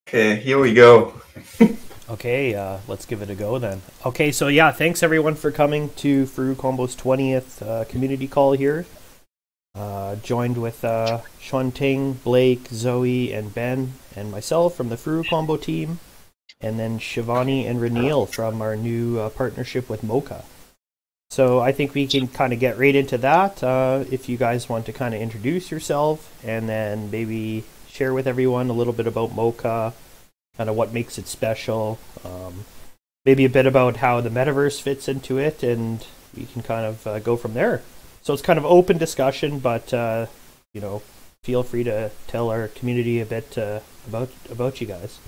Okay, here we go. Okay, let's give it a go then. Okay, so yeah, thanks everyone for coming to Furu Combo's 20th community call here. Joined with Sean Ting, Blake, Zoe, and Ben, and myself from the Furu Combo team, and then Shivani and Ranil from our new partnership with Mocha. So I think we can kind of get right into that. If you guys want to kind of introduce yourself and then maybe share with everyone a little bit about Mocha, kind of what makes it special, maybe a bit about how the metaverse fits into it, and we can kind of go from there. So it's kind of open discussion, but you know, feel free to tell our community a bit about you guys.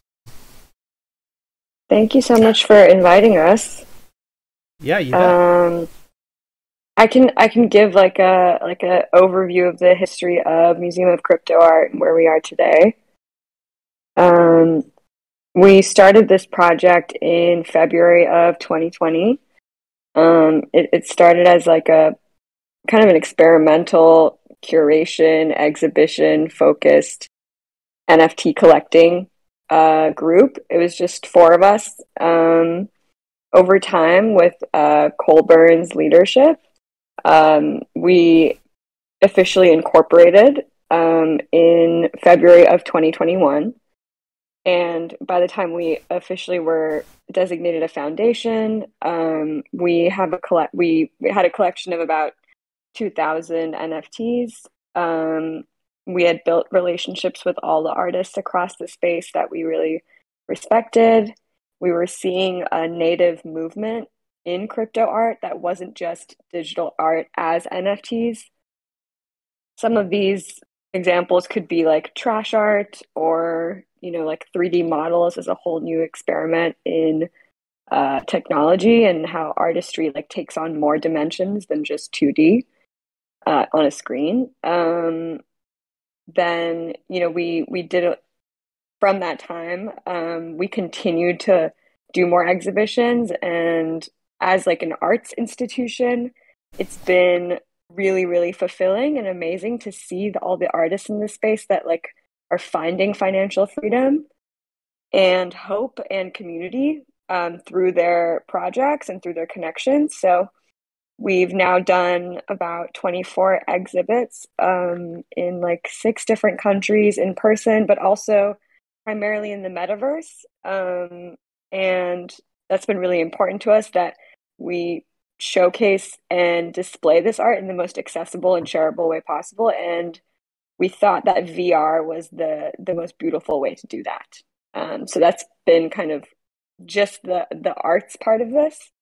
Thank you so much for inviting us. Yeah, you bet. I can give like a overview of the history of Museum of Crypto Art and where we are today. Um, we started this project in February of 2020. It started as like a kind of an experimental curation exhibition focused NFT collecting group. It was just four of us. Over time, with Colburn's leadership, we officially incorporated in February of 2021. And by the time we officially were designated a foundation, we had a collection of about 2,000 NFTs. We had built relationships with all the artists across the space that we really respected. We were seeing a native movement in crypto art that wasn't just digital art as NFTs. Some of these examples could be like trash art or, like 3D models as a whole new experiment in technology and how artistry like takes on more dimensions than just 2D on a screen. Then, we did it from that time. We continued to do more exhibitions, and as like an arts institution, it's been really, really fulfilling and amazing to see all the artists in this space that like are finding financial freedom and hope and community through their projects and through their connections. So we've now done about 24 exhibits in like 6 different countries in person, but also primarily in the metaverse. And that's been really important to us that we showcase and display this art in the most accessible and shareable way possible. And we thought that VR was the most beautiful way to do that. So that's been kind of just the arts part of this.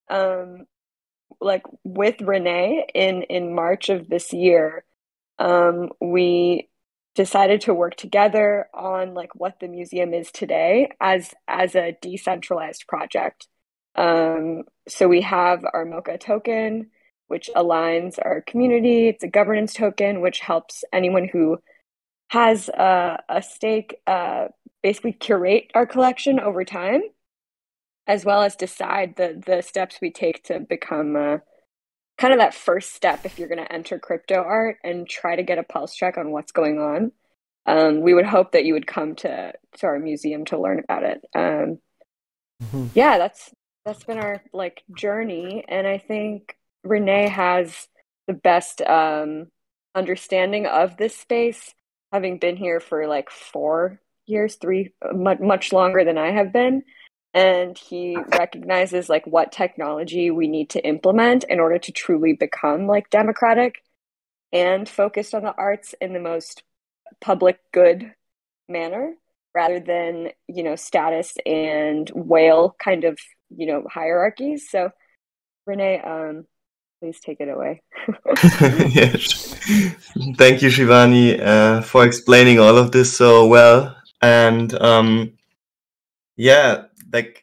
Like with Renee in March of this year, we decided to work together on like what the museum is today as a decentralized project. So we have our Mocha token, which aligns our community. It's a governance token, which helps anyone who has a stake basically curate our collection over time, as well as decide the steps we take to become kind of that first step if you're going to enter crypto art and try to get a pulse check on what's going on. We would hope that you would come to our museum to learn about it. Yeah, that's been our like journey, and I think Renee has the best understanding of this space, having been here for like 4 years, much longer than I have been. And he recognizes like what technology we need to implement in order to truly become like democratic and focused on the arts in the most public good manner rather than, status and whale kind of, hierarchies. So Renee, please take it away. Yes. Thank you, Shivani, for explaining all of this so well. And yeah, like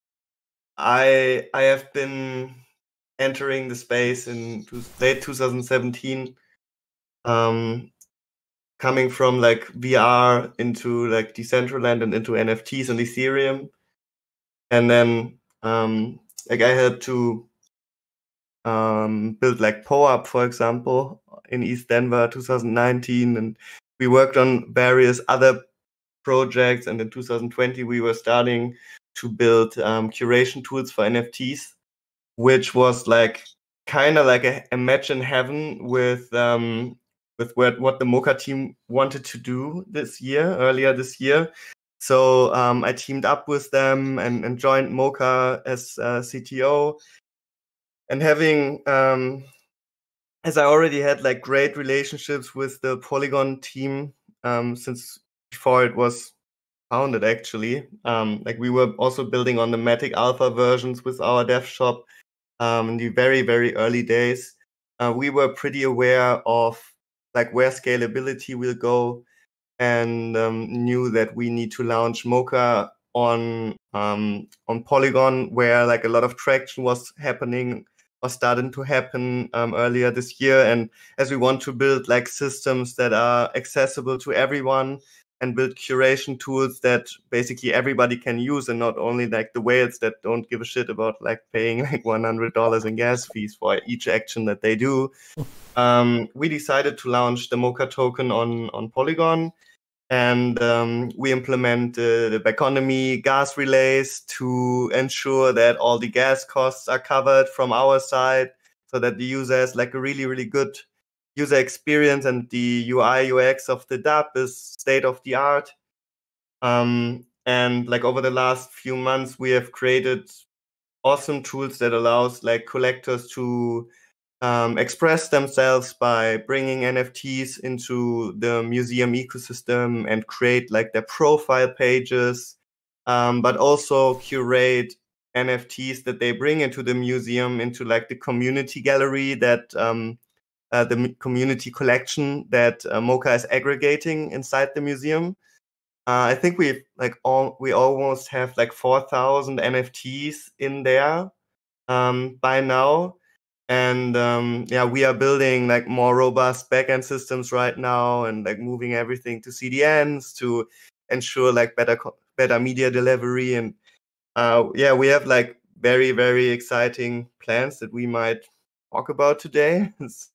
I have been entering the space in late 2017, coming from like VR into like Decentraland and into NFTs and Ethereum. And then like I had to build like PoApp, for example, in East Denver 2019, and we worked on various other projects, and in 2020 we were starting to build curation tools for NFTs, which was like kind of like a match in heaven with what the Mocha team wanted to do earlier this year. So I teamed up with them and joined Mocha as CTO, and having as I already had like great relationships with the Polygon team since before it was founded, actually. Like we were also building on the Matic Alpha versions with our dev shop in the very, very early days. We were pretty aware of like where scalability will go, and knew that we need to launch Mocha on Polygon, where like a lot of traction was happening or starting to happen earlier this year. And as we want to build like systems that are accessible to everyone and build curation tools that basically everybody can use, and not only like the whales that don't give a shit about like paying like $100 in gas fees for each action that they do, we decided to launch the Mocha token on Polygon. And we implement the Baconomy gas relays to ensure that all the gas costs are covered from our side, so that the user has like a really, really good user experience, and the UI UX of the dApp is state of the art. And like over the last few months, we have created awesome tools that allows like collectors to express themselves by bringing NFTs into the museum ecosystem and create like their profile pages, but also curate NFTs that they bring into the museum, into like the community gallery that the community collection that Mocha is aggregating inside the museum. I think we almost have like 4,000 NFTs in there by now. And we are building like more robust backend systems right now, and like moving everything to CDNs to ensure like better media delivery. And we have like very, very exciting plans that we might talk about today.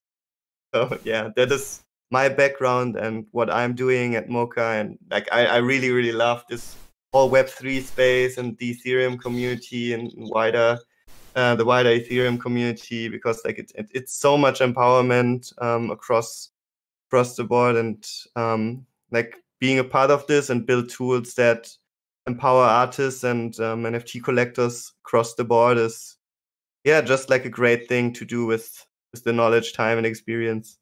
So yeah, that is my background and what I'm doing at Mocha. And like I really, really love this whole Web3 space and the Ethereum community and the wider Ethereum community, because like it's so much empowerment across the board, and like being a part of this and build tools that empower artists and NFT collectors across the board is just like a great thing to do with the knowledge, time, and experience.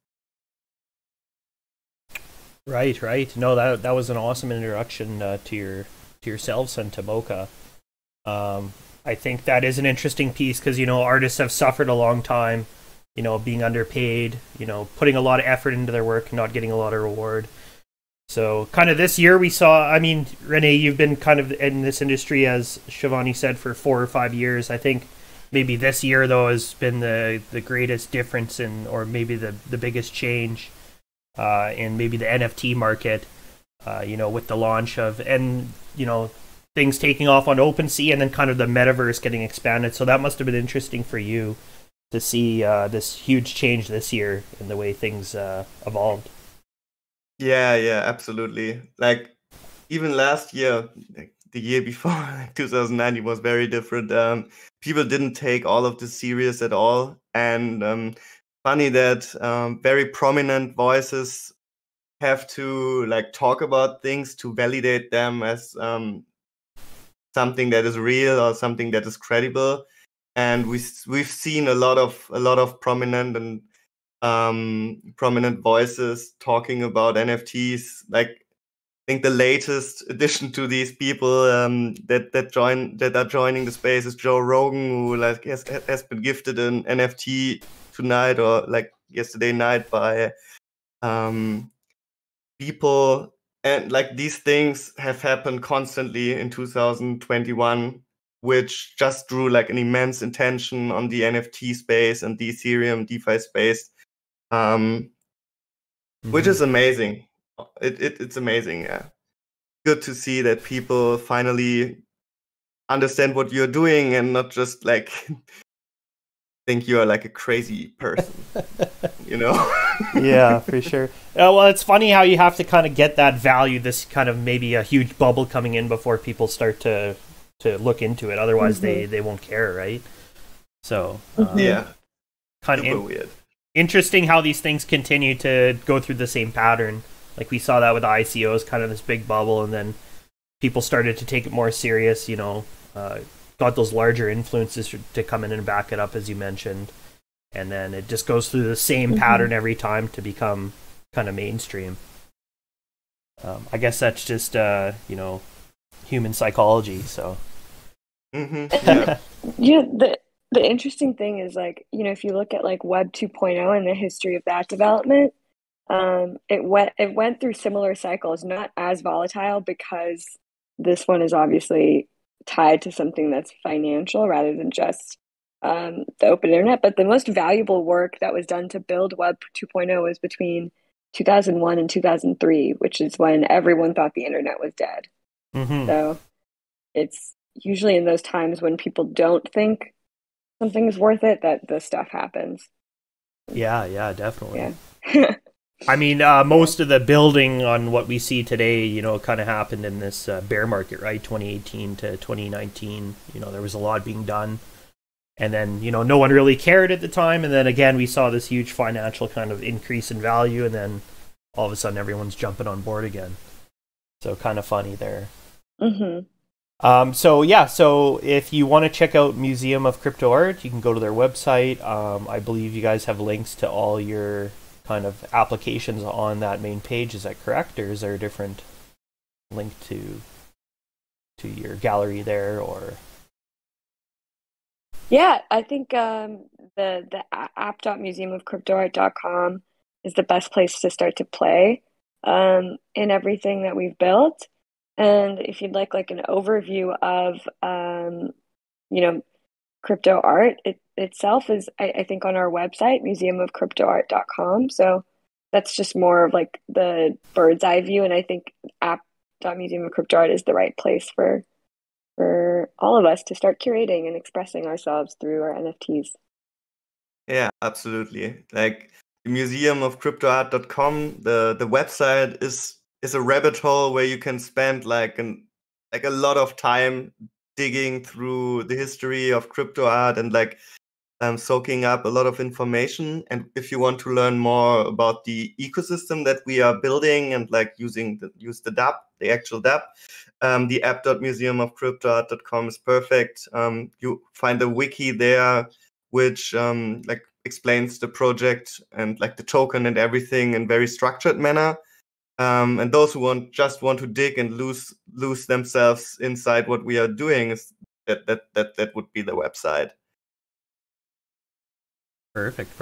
Right. No, that was an awesome introduction to yourselves and to Mocha. I think that is an interesting piece because, artists have suffered a long time, being underpaid, putting a lot of effort into their work, not getting a lot of reward. So kind of this year we saw, I mean, Renee, you've been kind of in this industry, as Shivani said, for 4 or 5 years. I think maybe this year, though, has been the greatest difference or maybe the biggest change in maybe the NFT market, with the launch of, and, things taking off on OpenSea, and then kind of the metaverse getting expanded. So that must have been interesting for you to see this huge change this year in the way things evolved. Yeah, absolutely. Like even last year, like the year before, like 2019 was very different. People didn't take all of this serious at all. And funny that very prominent voices have to like talk about things to validate them as something that is real or something that is credible. And we've seen a lot of prominent and prominent voices talking about NFTs. Like I think the latest addition to these people that are joining the space is Joe Rogan, who like has been gifted an NFT tonight or like yesterday night by people. And like these things have happened constantly in 2021, which just drew like an immense attention on the NFT space and the Ethereum DeFi space, which is amazing. It's amazing, yeah. Good to see that people finally understand what you're doing and not just like think you are like a crazy person. you know. Yeah, for sure. Well, it's funny how you have to kind of get that value, this kind of maybe a huge bubble coming in before people start to look into it. Otherwise, they won't care, right? So Yeah, kind super of weird. interesting how these things continue to go through the same pattern. Like we saw that with the ICOs, kind of this big bubble, and then people started to take it more serious. You know, got those larger influences to come in and back it up, as you mentioned. And then it just goes through the same pattern every time to become kind of mainstream. I guess that's just you know, human psychology. So Yeah. You know, the interesting thing is, like, you know, if you look at like Web 2.0 and the history of that development, it went through similar cycles, not as volatile because this one is obviously tied to something that's financial rather than just the open internet. But the most valuable work that was done to build Web 2.0 was between 2001 and 2003, which is when everyone thought the internet was dead. So it's usually in those times when people don't think something's worth it that the stuff happens. yeah, definitely. Yeah. I mean, most of the building on what we see today, you know, kind of happened in this bear market, right? 2018 to 2019. You know, there was a lot being done. And then, you know, no one really cared at the time. And then again, we saw this huge financial kind of increase in value. And then all of a sudden, everyone's jumping on board again. So kind of funny there. So if you want to check out Museum of Crypto Art, you can go to their website. I believe you guys have links to all your kind of applications on that main page. Is that correct, or is there a different link to your gallery there? Or Yeah, I think the app.museumofcryptoart.com is the best place to start to play in everything that we've built. And if you'd like an overview of you know, crypto art itself is, I think, on our website, museumofcryptoart.com. So that's just more of like the bird's eye view, and I think app.museumofcryptoart is the right place for all of us to start curating and expressing ourselves through our NFTs. Yeah, absolutely. Like the museum of cryptoart.com, the website is a rabbit hole where you can spend like a lot of time digging through the history of crypto art and like soaking up a lot of information. And if you want to learn more about the ecosystem that we are building and like use the dApp, the actual dApp, the app.museumofcryptoart.com is perfect. You find a wiki there which like explains the project and like the token and everything in very structured manner. And those who just want to dig and lose themselves inside what we are doing, is that would be the website. perfect.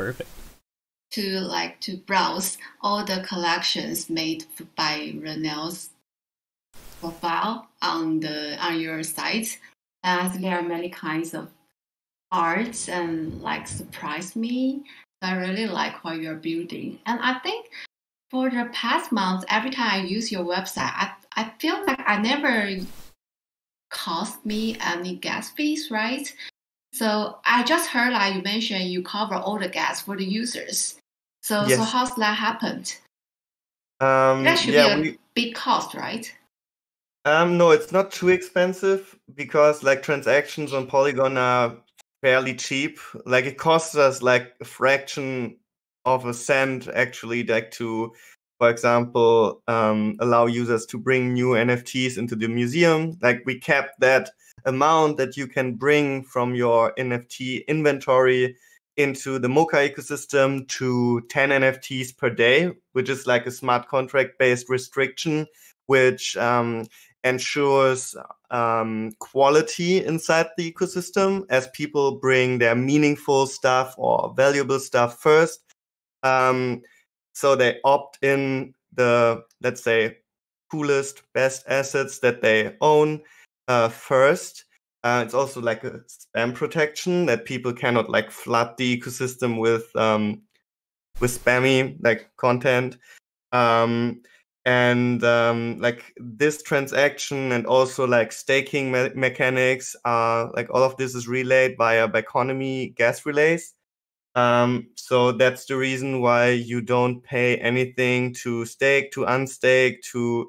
To browse all the collections made by Renel's profile on your site, and there are many kinds of arts and like surprise me. I really like what you're building, and I think for the past month, every time I use your website, I feel like I never cost me any gas fees, right? So I just heard like you mentioned you cover all the gas for the users. So Yes. how's that happened? That should be a big cost, right? No, it's not too expensive because like transactions on Polygon are fairly cheap. Like it costs us like a fraction of a cent actually, like to, for example, allow users to bring new NFTs into the museum. Like we capped that amount that you can bring from your NFT inventory into the Mocha ecosystem to 10 NFTs per day, which is like a smart contract based restriction, which ensures quality inside the ecosystem as people bring their meaningful stuff or valuable stuff first. So they opt in the, let's say, coolest, best assets that they own first. It's also like a spam protection that people cannot like flood the ecosystem with spammy like content. Like this transaction and also like staking mechanics are like all of this is relayed via Biconomy gas relays. So that's the reason why you don't pay anything to stake, to unstake, to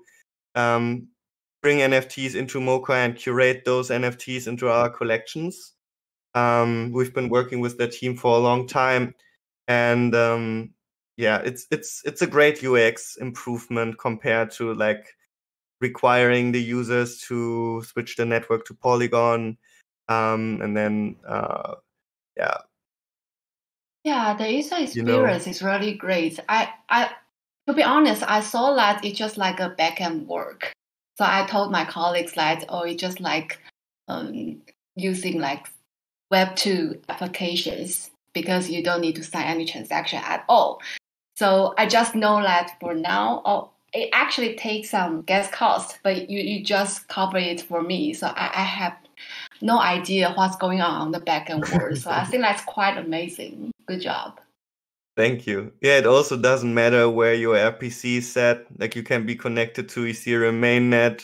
bring NFTs into Mocha and curate those NFTs into our collections. We've been working with the team for a long time, and yeah, it's a great UX improvement compared to like requiring the users to switch the network to Polygon, and then yeah. Yeah, the user experience is really great. To be honest, I saw that it's just like a backend work. So I told my colleagues that, oh, it's just like using like Web2 applications because you don't need to sign any transaction at all. So I just know that for now, it actually takes some gas cost, but you just cover it for me. So I have no idea what's going on the backend world. So I think that's quite amazing. Good job. Thank you. Yeah, it also doesn't matter where your RPC is set. Like you can be connected to Ethereum mainnet.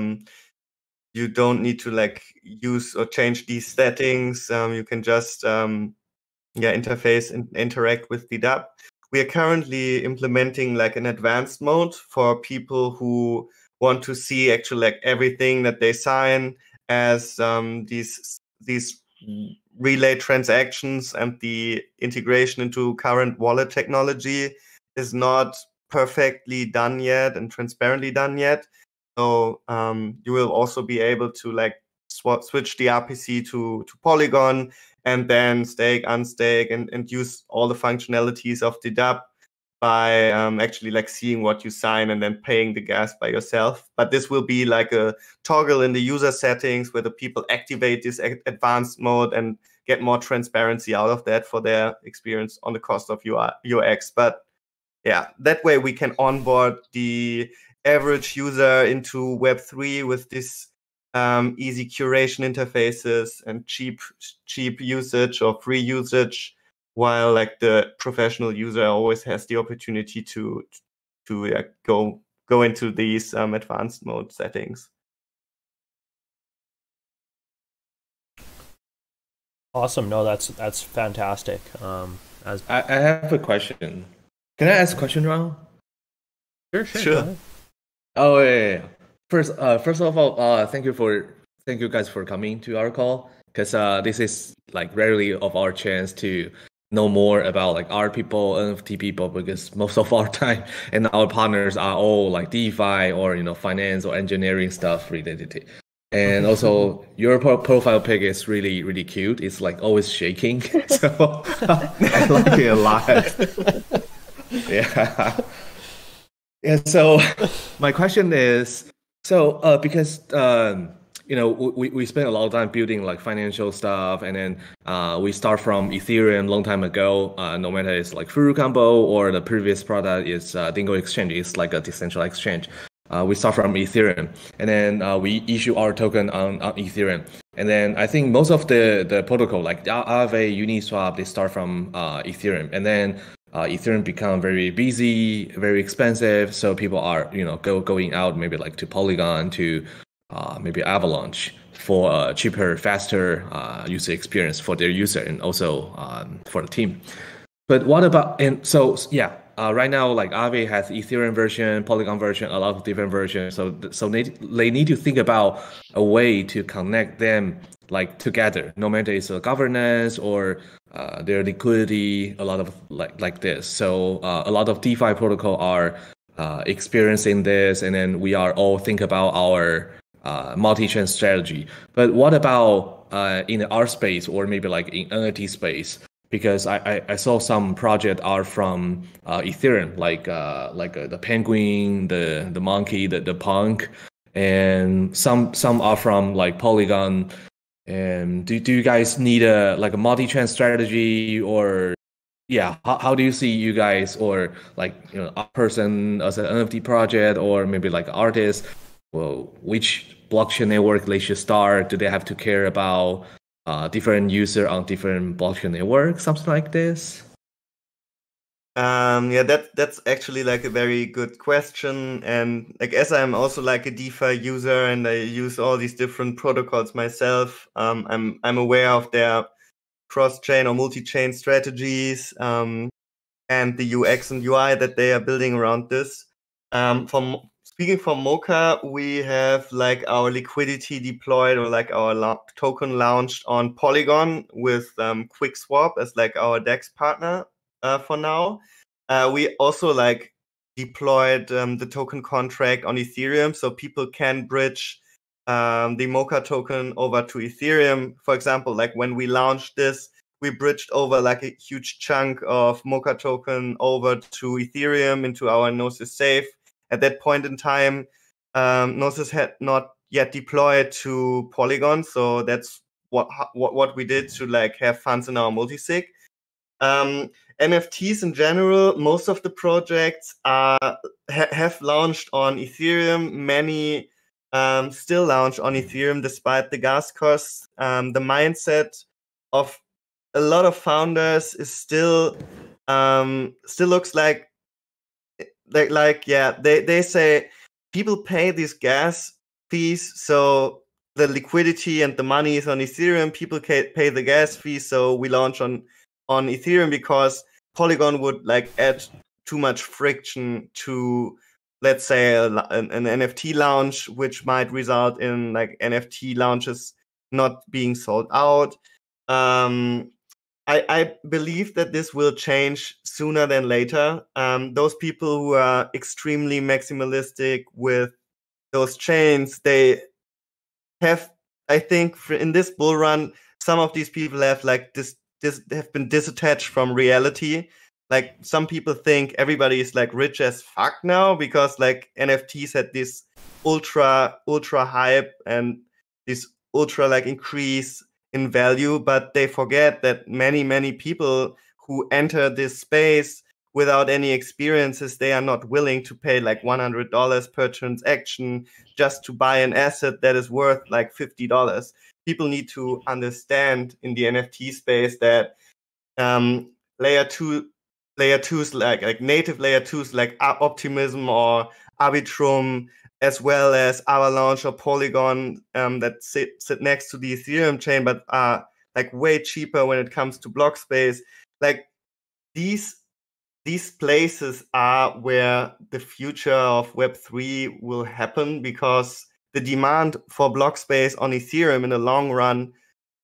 You don't need to like use or change these settings. You can just interface and interact with the dApp. We are currently implementing like an advanced mode for people who want to see actually like everything that they sign as these relay transactions, and the integration into current wallet technology is not perfectly done yet and transparently done yet. So you will also be able to like switch the RPC to Polygon and then stake, unstake, and use all the functionalities of the dApp by actually like seeing what you sign and then paying the gas by yourself. But this will be like a toggle in the user settings where the people activate this advanced mode and get more transparency out of that for their experience on the cost of UX. But yeah, that way we can onboard the average user into Web3 with this easy curation interfaces and cheap usage or free usage, while like the professional user always has the opportunity to go into these advanced mode settings. Awesome. No, that's fantastic. I have a question. Can I ask a question, Ron? Sure. Oh yeah. First of all, thank you guys for coming to our call, because this is like rarely of our chance to know more about like our people, NFT people, because most of our time and our partners are all like DeFi or finance or engineering stuff related to. And also your profile pic is really, really cute. It's like always shaking. So I like it a lot. Yeah. Yeah. So my question is, because we spent a lot of time building like financial stuff, and then we start from Ethereum long time ago. No matter it's like Furu Combo or the previous product is Dingo Exchange, it's like a decentralized exchange. We start from Ethereum, and then we issue our token on Ethereum. And then I think most of the protocol like Aave, Uniswap, they start from Ethereum, and then Ethereum become very busy, very expensive. So people are going out maybe like to Polygon, to maybe Avalanche for a cheaper, faster user experience for their user, and also for the team. But what about, right now, like Aave has Ethereum version, Polygon version, a lot of different versions. So they need to think about a way to connect them like together, no matter it's a governance or their liquidity, a lot of like this. So a lot of DeFi protocol are experiencing this, and then we are all think about our multi-chain strategy. But what about in our space, or maybe like in NFT space? Because I saw some projects are from Ethereum, like the penguin, the monkey, the punk, and some are from like Polygon. And do you guys need a multi-chain strategy, or how do you see you guys, or like a person as an NFT project, or maybe like artist? Well, which blockchain network they should start? Do they have to care about different user on different blockchain network, something like this? That's actually like a very good question. And like, as I'm also like a DeFi user and I use all these different protocols myself, I'm aware of their cross-chain or multi-chain strategies, and the UX and UI that they are building around this. Speaking for Mocha, we have like our liquidity deployed, or like our token launched on Polygon with QuickSwap as like our DEX partner for now. We also like deployed the token contract on Ethereum, so people can bridge the Mocha token over to Ethereum. For example, like when we launched this, we bridged over like a huge chunk of Mocha token over to Ethereum into our Gnosis safe. At that point in time, Gnosis had not yet deployed to Polygon, so that's what we did to like have funds in our multisig. NFTs in general, most of the projects have launched on Ethereum. Many still launch on Ethereum despite the gas costs. The mindset of a lot of founders is still looks like they say people pay these gas fees, so the liquidity and the money is on Ethereum. People pay the gas fees, so we launch on Ethereum because Polygon would like add too much friction to, let's say, an NFT launch, which might result in like NFT launches not being sold out. I believe that this will change sooner than later. Those people who are extremely maximalistic with those chains, they have, I think, in this bull run, some of these people have like have been disattached from reality. Like some people think everybody is like rich as fuck now because like NFTs had this ultra hype and this ultra like increase in value, but they forget that many people who enter this space without any experiences, they are not willing to pay like $100 per transaction just to buy an asset that is worth like $50. People need to understand in the NFT space that layer twos like native layer twos like Optimism or Arbitrum, as well as Avalanche or Polygon that sit next to the Ethereum chain, but are like way cheaper when it comes to block space. Like these places are where the future of Web3 will happen, because the demand for block space on Ethereum in the long run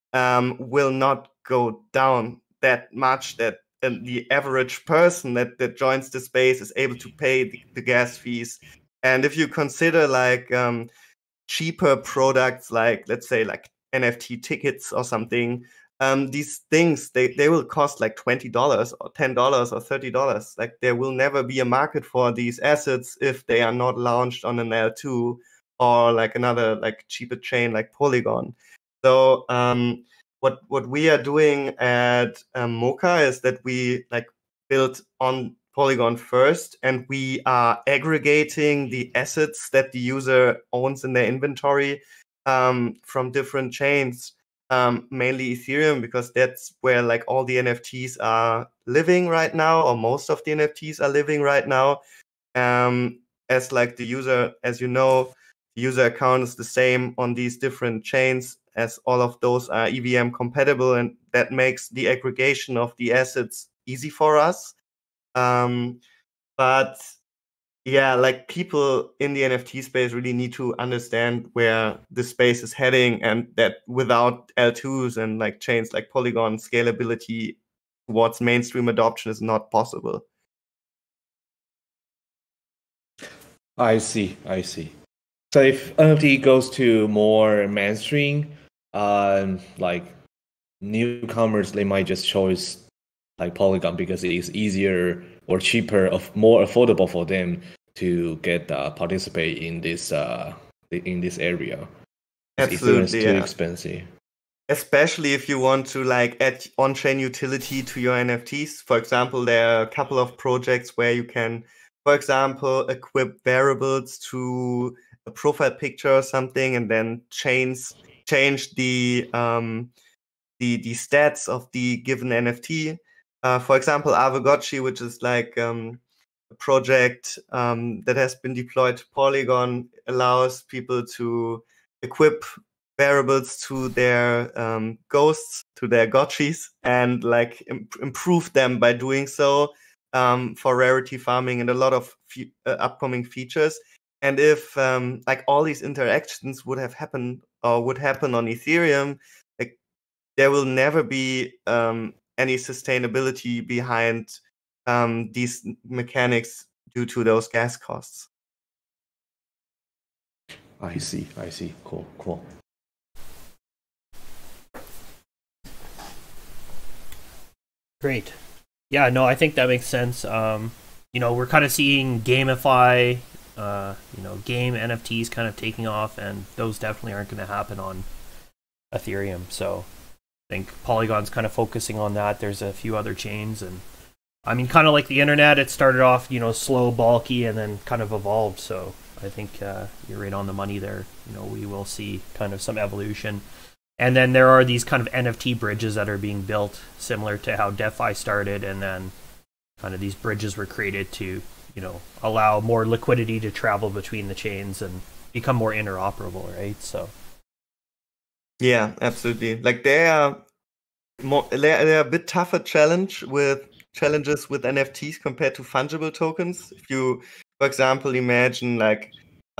will not go down that much that the average person that joins the space is able to pay the gas fees. And if you consider like cheaper products, like let's say like NFT tickets or something, these things they will cost like $20 or $10 or $30. Like there will never be a market for these assets if they are not launched on an L2 or like another like cheaper chain like Polygon. So what we are doing at Mocha is that we like built on Polygon first, and we are aggregating the assets that the user owns in their inventory from different chains, mainly Ethereum, because that's where like all the NFTs are living right now, or most of the NFTs are living right now. As like the user, as you know, the user account is the same on these different chains, as all of those are EVM compatible, and that makes the aggregation of the assets easy for us. But yeah, like people in the NFT space really need to understand where the space is heading, and that without L2s and like chains like Polygon, scalability towards mainstream adoption is not possible. I see. So if NFT goes to more mainstream, like newcomers, they might just choose like Polygon because it is easier or cheaper, more affordable for them to get participate in this area. Absolutely, Ethereum's too expensive. Especially if you want to like add on-chain utility to your NFTs. For example, there are a couple of projects where you can, for example, equip variables to a profile picture or something, and then change the stats of the given NFT. For example, Aavegotchi, which is like a project that has been deployed to Polygon, allows people to equip variables to their ghosts, to their gotchis, and like improve them by doing so for rarity farming and a lot of upcoming features. And if like all these interactions would have happened or would happen on Ethereum, like there will never be any sustainability behind these mechanics due to those gas costs. I see. Cool. Great. Yeah, no, I think that makes sense. We're kind of seeing GameFi, game NFTs kind of taking off, and those definitely aren't going to happen on Ethereum. So I think Polygon's kind of focusing on that. There's a few other chains, and I mean, kind of like the internet, it started off, slow, bulky, and then kind of evolved. So I think you're right on the money there. We will see kind of some evolution. And then there are these kind of NFT bridges that are being built, similar to how DeFi started, and then kind of these bridges were created to, allow more liquidity to travel between the chains and become more interoperable, right? So. Yeah, absolutely. Like they're a bit tougher challenges with NFTs compared to fungible tokens. If you, for example, imagine like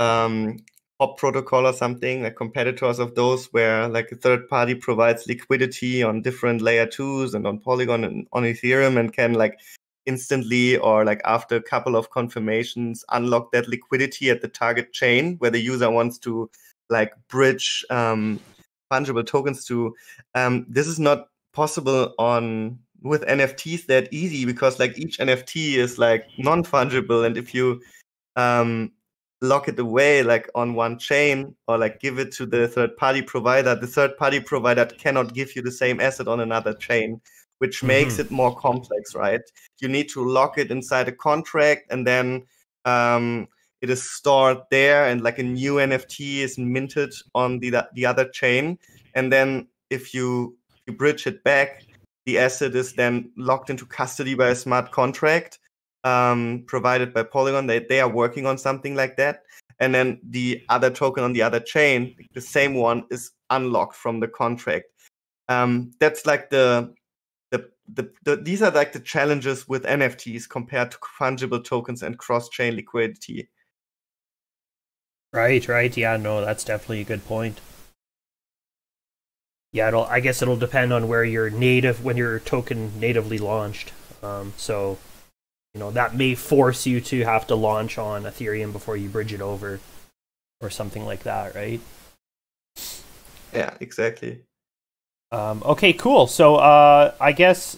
Hop Protocol or something, like competitors of those, where like a third party provides liquidity on different layer 2s and on Polygon and on Ethereum, and can like instantly or like after a couple of confirmations unlock that liquidity at the target chain where the user wants to like bridge fungible tokens to. This is not possible with NFTs that easy, because like each NFT is like non-fungible, and if you lock it away like on one chain or like give it to the third party provider, the third party provider cannot give you the same asset on another chain, which makes it more complex, right? You need to lock it inside a contract, and then it is stored there, and like a new NFT is minted on the other chain, and then if you bridge it back, the asset is then locked into custody by a smart contract provided by Polygon. They are working on something like that, and then the other token on the other chain, the same one, is unlocked from the contract. That's like these are like the challenges with NFTs compared to fungible tokens and cross-chain liquidity. Right. Yeah, no, that's definitely a good point. Yeah, I guess it'll depend on where when your token natively launched. So, that may force you to have to launch on Ethereum before you bridge it over, or something like that, right? Yeah, exactly. Okay, cool. So, I guess,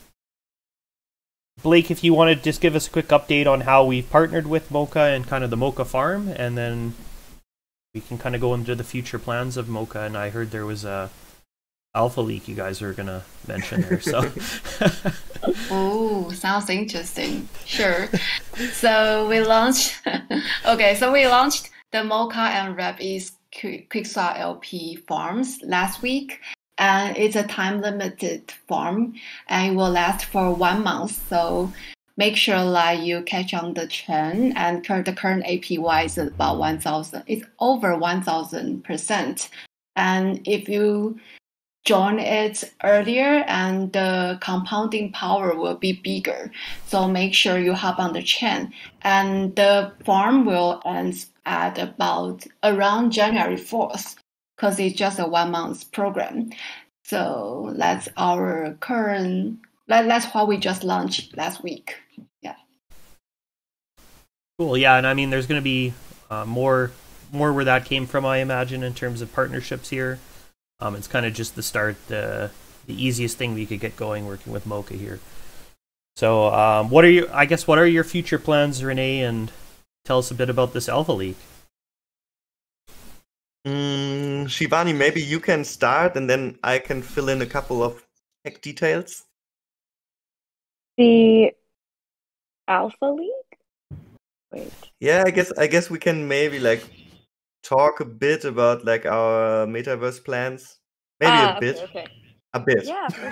Blake, if you want to just give us a quick update on how we've partnered with Mocha and kind of the Mocha farm, and then we can kind of go into the future plans of Mocha. And I heard there was a alpha leak you guys were going to mention there, so. Oh, sounds interesting. Sure. So we launched the Mocha and RapEase Quickswap LP farms last week. And it's a time-limited farm, and it will last for 1 month. So make sure like you catch on the trend. And the current APY is about 1,000. It's over 1,000%. And if you join it earlier, and the compounding power will be bigger. So make sure you hop on the chain. And the farm will end at around January 4th. Because it's just a 1 month program. So that's our that's what we just launched last week. Yeah. Cool. Yeah, and I mean, there's going to be more where that came from, I imagine, in terms of partnerships here. It's kind of just the start, the easiest thing we could get going working with Mocha here. So, what are your future plans, Renee? And tell us a bit about this alpha leak. Shivani, maybe you can start, and then I can fill in a couple of tech details. The alpha leak? Wait. Yeah, I guess we can maybe like talk a bit about like our metaverse plans. Maybe a bit. Okay. A bit. Yeah, for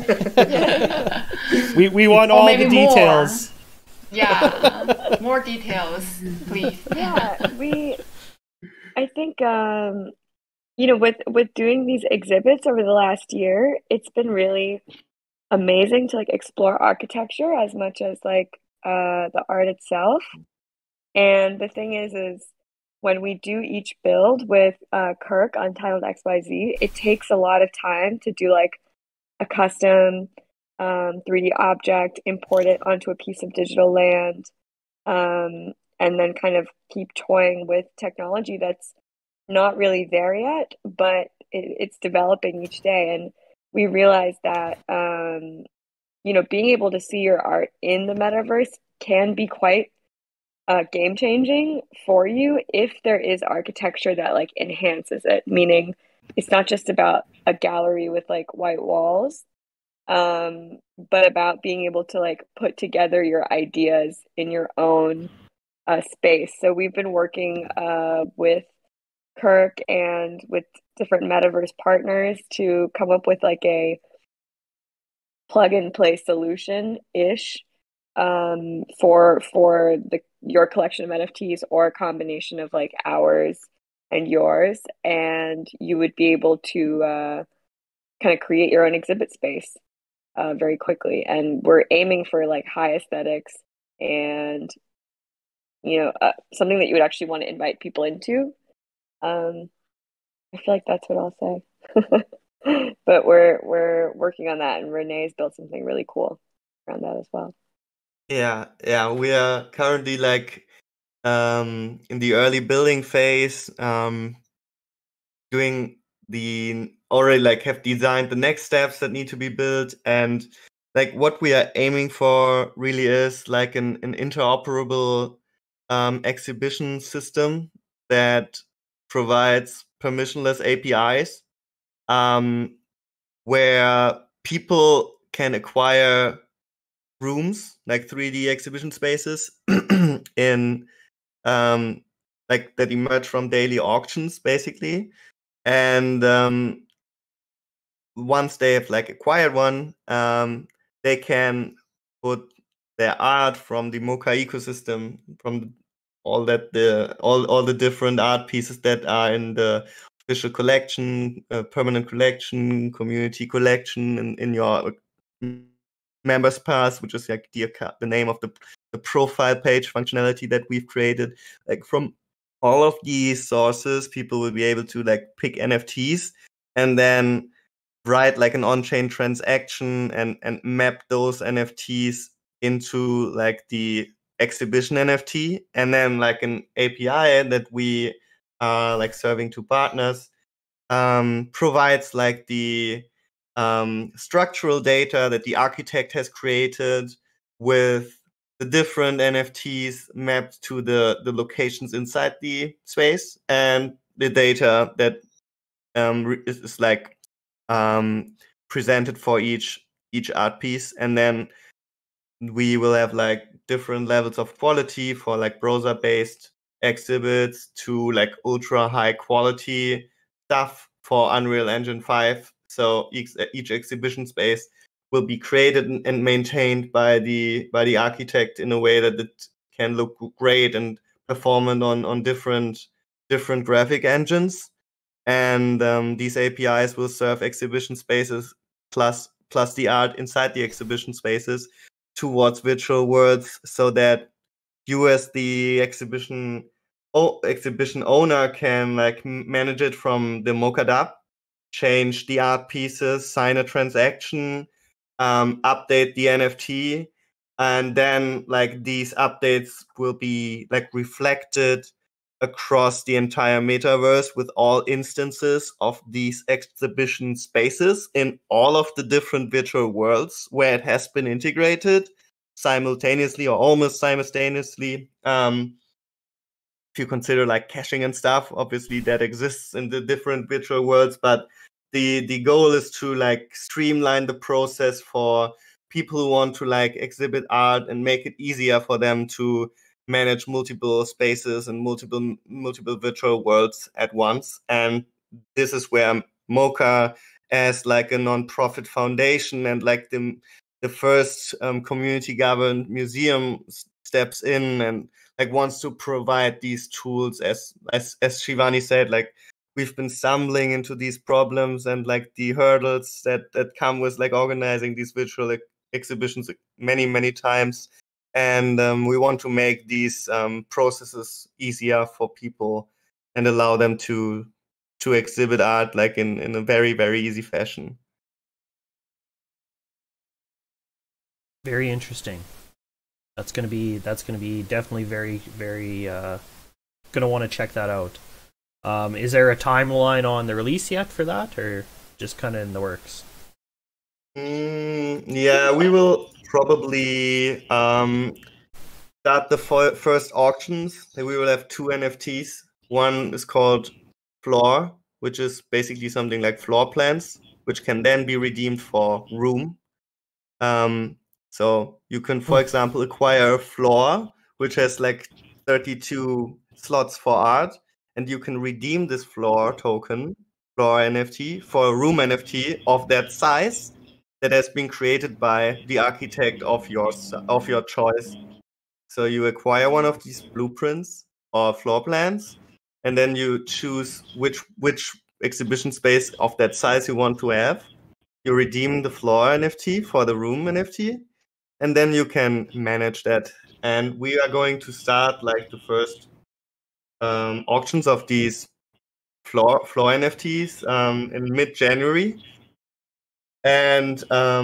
sure. we want all the details. More. Yeah, more details, please. Yeah, I think with doing these exhibits over the last year, it's been really amazing to like explore architecture as much as like the art itself. And the thing is when we do each build with Kirk Untitled XYZ, it takes a lot of time to do like a custom 3D object, import it onto a piece of digital land, and then kind of keep toying with technology that's not really there yet, but it's developing each day. And we realize that being able to see your art in the metaverse can be quite game changing for you if there is architecture that like enhances it. Meaning, it's not just about a gallery with like white walls, but about being able to like put together your ideas in your own space. So we've been working with Kirk and with different metaverse partners to come up with like a plug and play solution ish for your collection of NFTs, or a combination of like ours and yours, and you would be able to kind of create your own exhibit space very quickly. And we're aiming for like high aesthetics and something that you would actually want to invite people into. I feel like that's what I'll say. But we're working on that, and Renee's built something really cool around that as well. Yeah, we are currently like in the early building phase, doing already like have designed the next steps that need to be built, and like what we are aiming for really is like an interoperable exhibition system that provides permissionless APIs, where people can acquire rooms, like 3D exhibition spaces in like that emerge from daily auctions, basically. And once they have like acquired one, they can put their art from the Mocha ecosystem, from all the different art pieces that are in the official collection, permanent collection, community collection, in your members pass, which is like the name of the profile page functionality that we've created. Like from all of these sources, people will be able to like pick NFTs and then write like an on-chain transaction and map those NFTs into like the exhibition NFT, and then like an API that we are like serving to partners provides like the structural data that the architect has created with the different NFTs mapped to the locations inside the space, and the data that is like presented for each art piece. And then we will have like different levels of quality for like browser-based exhibits to like ultra high quality stuff for Unreal Engine 5. So each exhibition space will be created and maintained by the architect in a way that it can look great and performant on different graphic engines. And these APIs will serve exhibition spaces plus the art inside the exhibition spaces towards virtual worlds, so that you as the exhibition owner can like manage it from the Mocha DApp, change the art pieces, sign a transaction, update the NFT, and then like these updates will be like reflected across the entire metaverse with all instances of these exhibition spaces in all of the different virtual worlds where it has been integrated simultaneously or almost simultaneously. If you consider like caching and stuff, obviously that exists in the different virtual worlds, but the goal is to like streamline the process for people who want to like exhibit art and make it easier for them to manage multiple spaces and multiple virtual worlds at once. And this is where Mocha, as like a non-profit foundation and like the first community governed museum, steps in and like wants to provide these tools, as Shivani said, like we've been stumbling into these problems and like the hurdles that come with like organizing these virtual exhibitions many times. And we want to make these processes easier for people and allow them to exhibit art like in a very easy fashion. Very interesting. That's gonna be definitely very gonna want to check that out. Is there a timeline on the release yet for that, or just kind of in the works? Yeah, we will probably start the first auctions. We will have 2 NFTs. One is called Floor, which is basically something like floor plans, which can then be redeemed for room. So you can, for example, acquire a floor which has like 32 slots for art, and you can redeem this floor token, floor NFT, for a room NFT of that size that has been created by the architect of your choice. So you acquire one of these blueprints or floor plans, and then you choose which exhibition space of that size you want to have. You redeem the floor NFT for the room NFT, and then you can manage that. And we are going to start like the first auctions of these floor NFTs in mid-January. And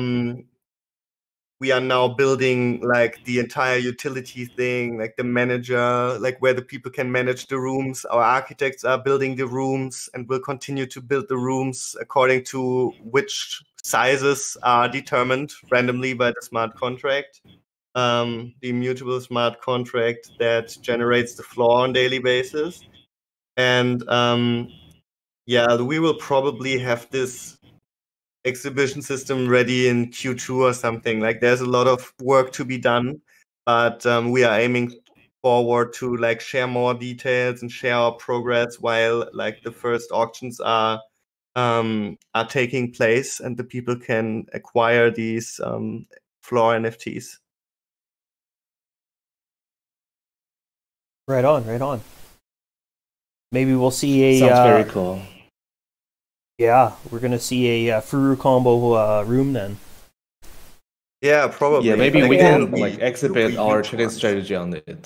we are now building like the entire utility thing, like the manager, like where the people can manage the rooms. Our architects are building the rooms and will continue to build the rooms according to which sizes are determined randomly by the smart contract, the immutable smart contract that generates the floor on a daily basis. And yeah, we will probably have this exhibition system ready in Q2 or something. Like there's a lot of work to be done, but we are aiming forward to like share more details and share our progress while like the first auctions are taking place and the people can acquire these floor NFTs. Right on. Maybe we'll see a. Sounds very cool. Yeah, we're gonna see a Furu Combo room then. Yeah, probably. Yeah, maybe we can like exhibit our trading strategy on it.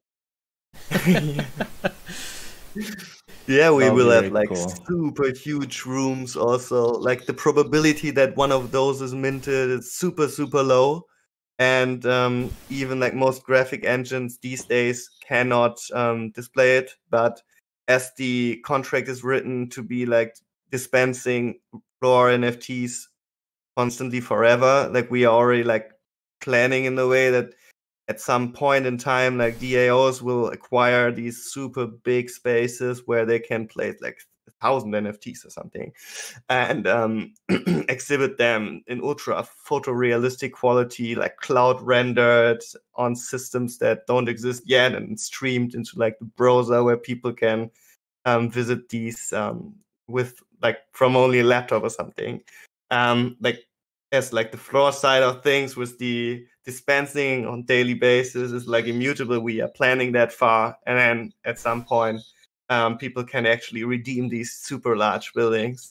Yeah, we will have like super huge rooms also. Like the probability that one of those is minted is super low. And even like most graphic engines these days cannot display it. But as the contract is written to be like dispensing floor NFTs constantly forever, like we are already like planning in the way that at some point in time, like DAOs will acquire these super big spaces where they can place like 1,000 NFTs or something and exhibit them in ultra photorealistic quality, like cloud rendered on systems that don't exist yet and streamed into like the browser where people can visit these with like from only a laptop or something. Like as like the floor side of things with the dispensing on daily basis is like immutable. We are planning that far, and then at some point people can actually redeem these super large buildings.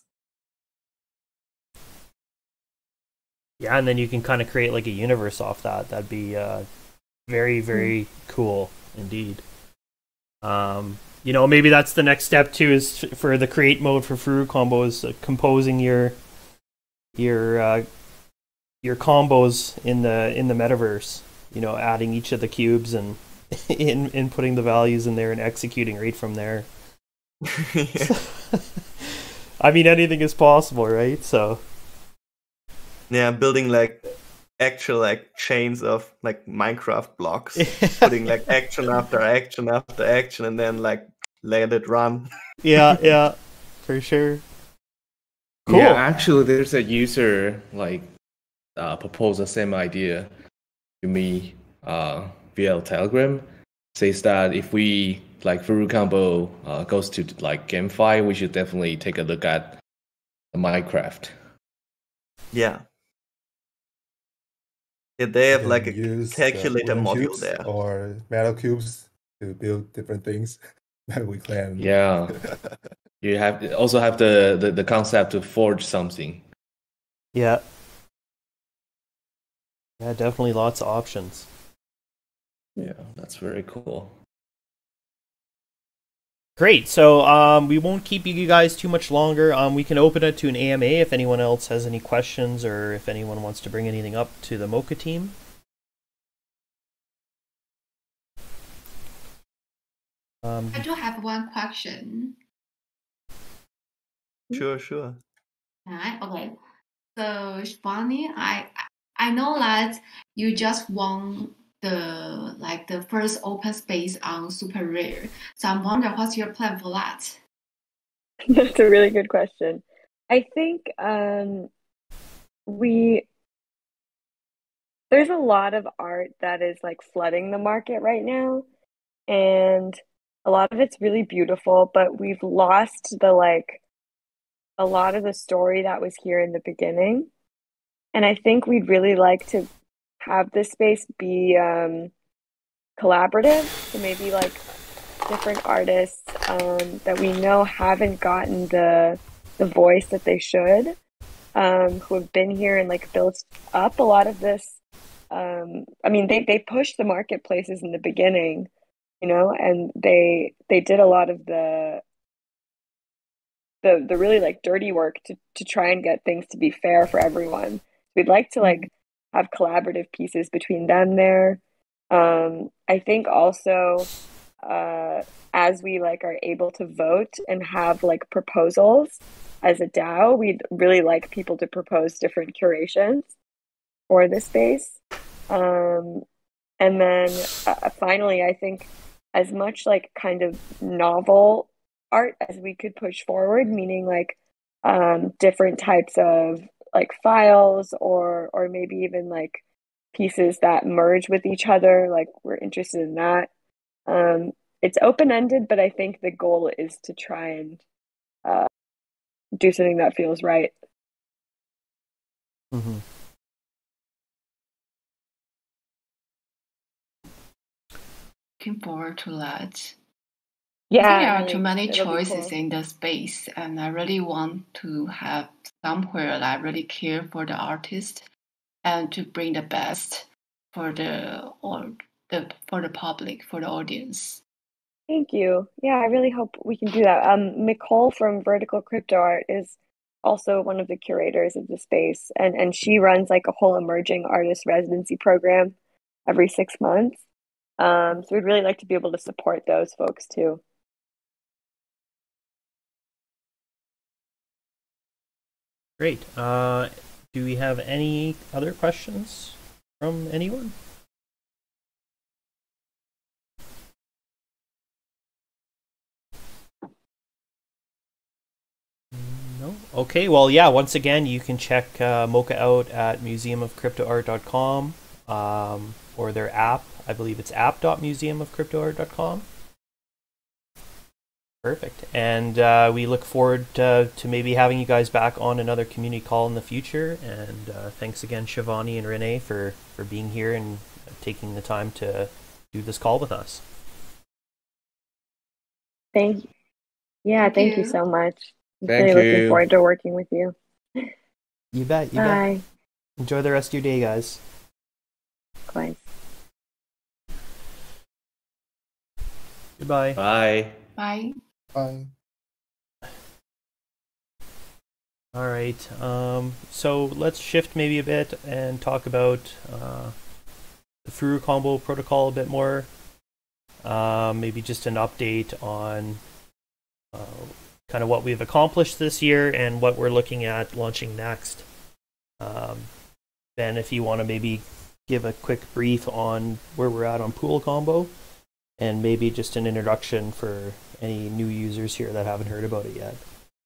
Yeah, and then you can kind of create like a universe off that. That'd be very cool indeed. You know, maybe that's the next step too, is for the create mode for Furu combos, composing your combos in the metaverse. You know, adding each of the cubes and inputting the values in there and executing right from there. I mean, anything is possible, right? So yeah, building like actual like chains of like Minecraft blocks, putting like action after action after action, and then like let it run. yeah, for sure. Cool. Yeah, actually, there's a user like proposed the same idea to me via Telegram. Says that if we like Furu Combo goes to like GameFi, we should definitely take a look at Minecraft. Yeah, they have like a calculator module there, or metal cubes to build different things that we can. Yeah. You also have the concept to forge something. Yeah. Yeah, definitely lots of options. Yeah, that's very cool. Great. So we won't keep you guys too much longer. We can open it to an AMA if anyone else has any questions or if anyone wants to bring anything up to the Mocha team. I do have one question. Sure. Alright, okay. So Shivani, I know that you just won the first open space on Super Rare. So I'm wondering what's your plan for that? That's a really good question. I think there's a lot of art that is like flooding the market right now, and a lot of it's really beautiful, but we've lost a lot of the story that was here in the beginning. And I think we'd really like to have this space be collaborative. So maybe like different artists that we know haven't gotten the voice that they should, who have been here and like built up a lot of this. I mean, they pushed the marketplaces in the beginning, you know, and they did a lot of the really like dirty work to try and get things to be fair for everyone. We'd like to like have collaborative pieces between them there. I think also as we like are able to vote and have like proposals as a DAO, we'd really like people to propose different curations for the space. And then finally, I think as much like kind of novel art as we could push forward, meaning like different types of like files or maybe even like pieces that merge with each other. Like we're interested in that. It's open-ended, but I think the goal is to try and do something that feels right. Mm-hmm. Looking forward to that. Yeah, I think there are really, too many it'll be choices cool. in the space, and I really want to have somewhere that I really care for the artist and to bring the best for the public, for the audience. Thank you. Yeah, I really hope we can do that. Nicole from Vertical Crypto Art is also one of the curators of the space, and she runs like a whole emerging artist residency program every 6 months. So we'd really like to be able to support those folks too. Great. Do we have any other questions from anyone? No? Okay, well, yeah, once again, you can check Mocha out at museumofcryptoart.com or their app. I believe it's app.museumofcryptoart.com. Perfect. And we look forward to maybe having you guys back on another community call in the future. And thanks again, Shivani and Renee, for being here and taking the time to do this call with us. Thank you. Yeah, thank you you. so much. I'm Thank really looking you. forward to working with you. You bet. You Bye. bet. Enjoy the rest of your day, guys. Bye. Goodbye. Bye. Bye. Bye. All right. So let's shift maybe a bit and talk about the Furu Combo protocol a bit more. Maybe just an update on kind of what we've accomplished this year and what we're looking at launching next. Ben, if you want to maybe give a quick brief on where we're at on Pool Combo, and maybe just an introduction for any new users here that haven't heard about it yet.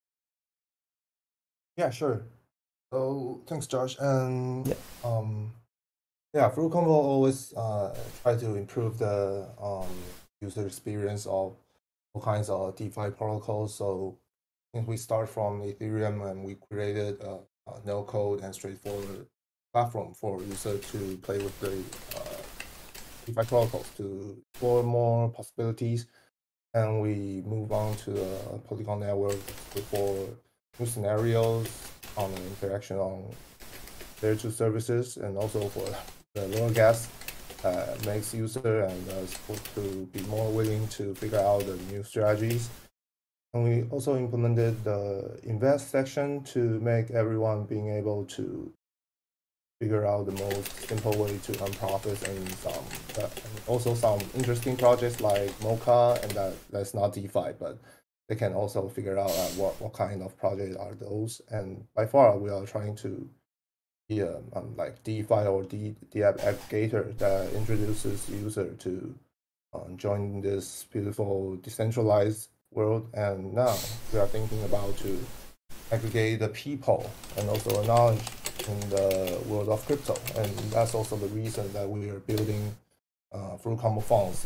Yeah, sure. So thanks, Josh. And Yeah. yeah, Furu Combo always try to improve the user experience of all kinds of DeFi protocols. So since we start from Ethereum and we created a no code and straightforward platform for users to play with the DeFi protocols to explore more possibilities. and we move on to the Polygon network for new scenarios on the interaction on layer 2 services, and also for the lower gas makes user and supposed to be more willing to figure out the new strategies. And we also implemented the invest section to make everyone being able to figure out the most simple way to earn profits, and also some interesting projects like Mocha, and that's not DeFi, but they can also figure out what kind of projects are those. And by far, we are trying to be like DeFi or the aggregator that introduces user to join this beautiful decentralized world. And now we are thinking about to aggregate the people and also the knowledge in the world of crypto, and that's also the reason that we are building Fruit Combo Funds.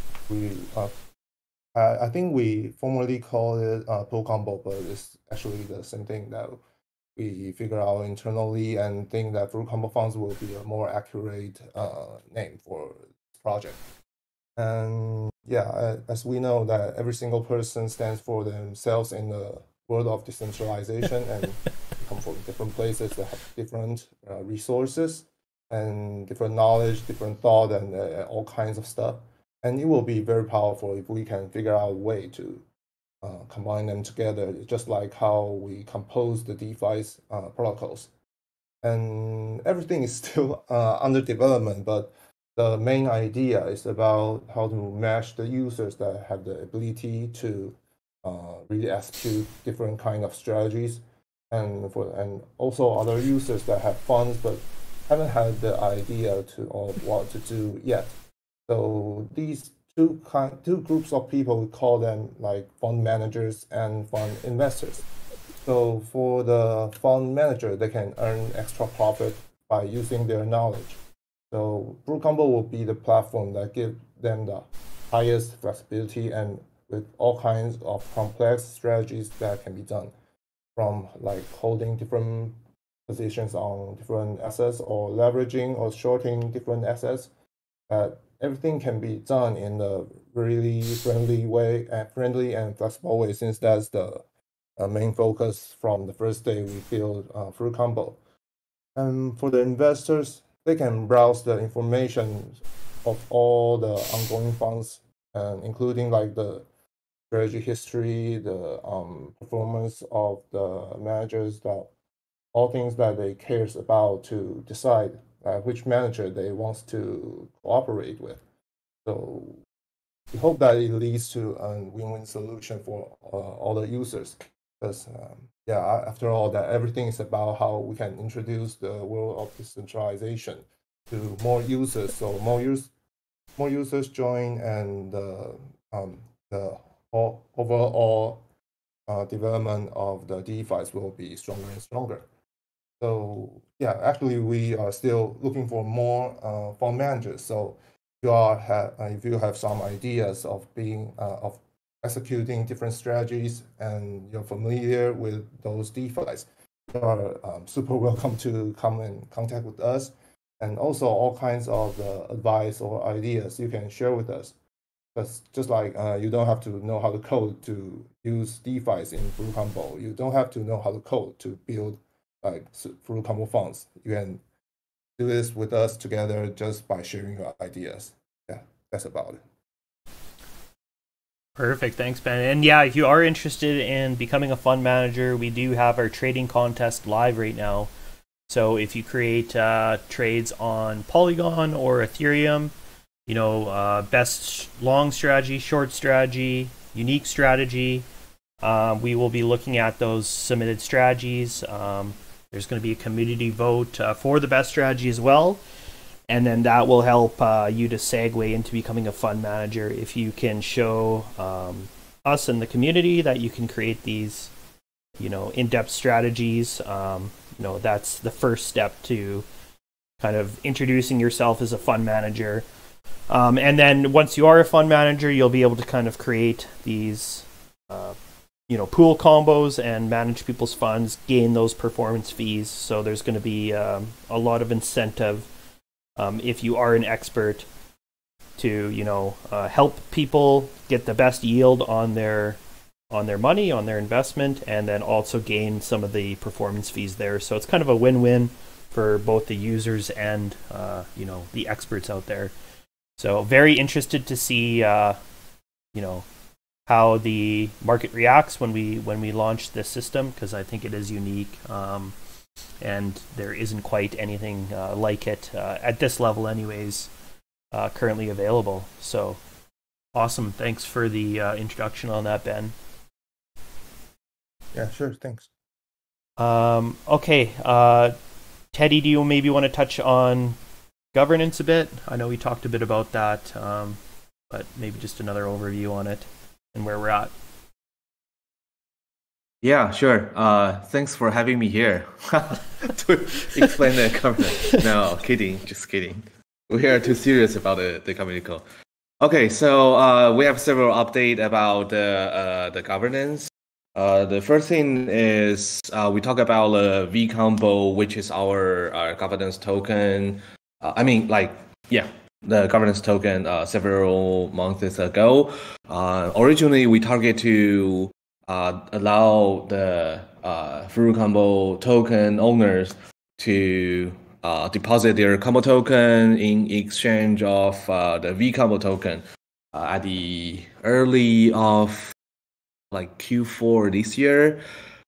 I think we formerly called it Pool Combo, but it's actually the same thing that we figure out internally, and think that Fruit Combo Funds will be a more accurate name for this project. And yeah, as we know that every single person stands for themselves in the world of decentralization, and come from different places that have different resources and different knowledge, different thought, and all kinds of stuff. And it will be very powerful if we can figure out a way to combine them together, just like how we compose the DeFi's protocols. And everything is still under development, but the main idea is about how to match the users that have the ability to really execute different kind of strategies, and also other users that have funds but haven't had the idea of what to do yet. So these two groups of people, we call them like fund managers and fund investors. So for the fund manager, they can earn extra profit by using their knowledge. So Fruit Combo will be the platform that gives them the highest flexibility and with all kinds of complex strategies that can be done, from like holding different positions on different assets or leveraging or shorting different assets. Everything can be done in a really friendly and flexible way, since that's the main focus from the first day we build Fruit Combo. And for the investors, they can browse the information of all the ongoing funds, including like the strategy history, the performance of the managers, that all things that they cares about to decide which manager they want to cooperate with. So we hope that it leads to a win-win solution for all the users. Because after all, that everything is about how we can introduce the world of decentralization to more users. So more users join, and the overall development of the DeFi's will be stronger and stronger. So yeah, actually we are still looking for more fund managers. So if you have some ideas of executing different strategies and you're familiar with those DeFi's, you are super welcome to come and contact with us. And also all kinds of advice or ideas you can share with us. Because just like you don't have to know how to code to use DeFi's in Fruit Combo, you don't have to know how to code to build like Fruit Combo funds. You can do this with us together just by sharing your ideas. Yeah, that's about it. Perfect, thanks, Ben. And yeah, if you are interested in becoming a fund manager, we do have our trading contest live right now. So if you create trades on Polygon or Ethereum, best long strategy, short strategy, unique strategy, we will be looking at those submitted strategies. There's going to be a community vote for the best strategy as well. And then that will help you to segue into becoming a fund manager if you can show us and the community that you can create these, in-depth strategies. That's the first step to kind of introducing yourself as a fund manager. And then once you are a fund manager, you'll be able to kind of create these, pool combos and manage people's funds, gain those performance fees. So there's going to be a lot of incentive if you are an expert to help people get the best yield on their money, on their investment, and then also gain some of the performance fees there. So it's kind of a win-win for both the users and the experts out there. So very interested to see how the market reacts when we launch this system, because I think it is unique, and there isn't quite anything like it at this level anyways currently available. So awesome. Thanks for the introduction on that, Ben. Yeah, sure. Thanks. Okay. Teddy, do you maybe want to touch on governance a bit? I know we talked a bit about that, but maybe just another overview on it and where we're at. Yeah, sure. Thanks for having me here to explain the governance. No, kidding. Just kidding. We are too serious about the community code. Okay, so we have several updates about the governance. The first thing is we talk about the vCombo, which is our governance token. The governance token several months ago. Originally, we target to allow the FuruCombo token owners to deposit their combo token in exchange of the vCombo token at the early of Q4 this year.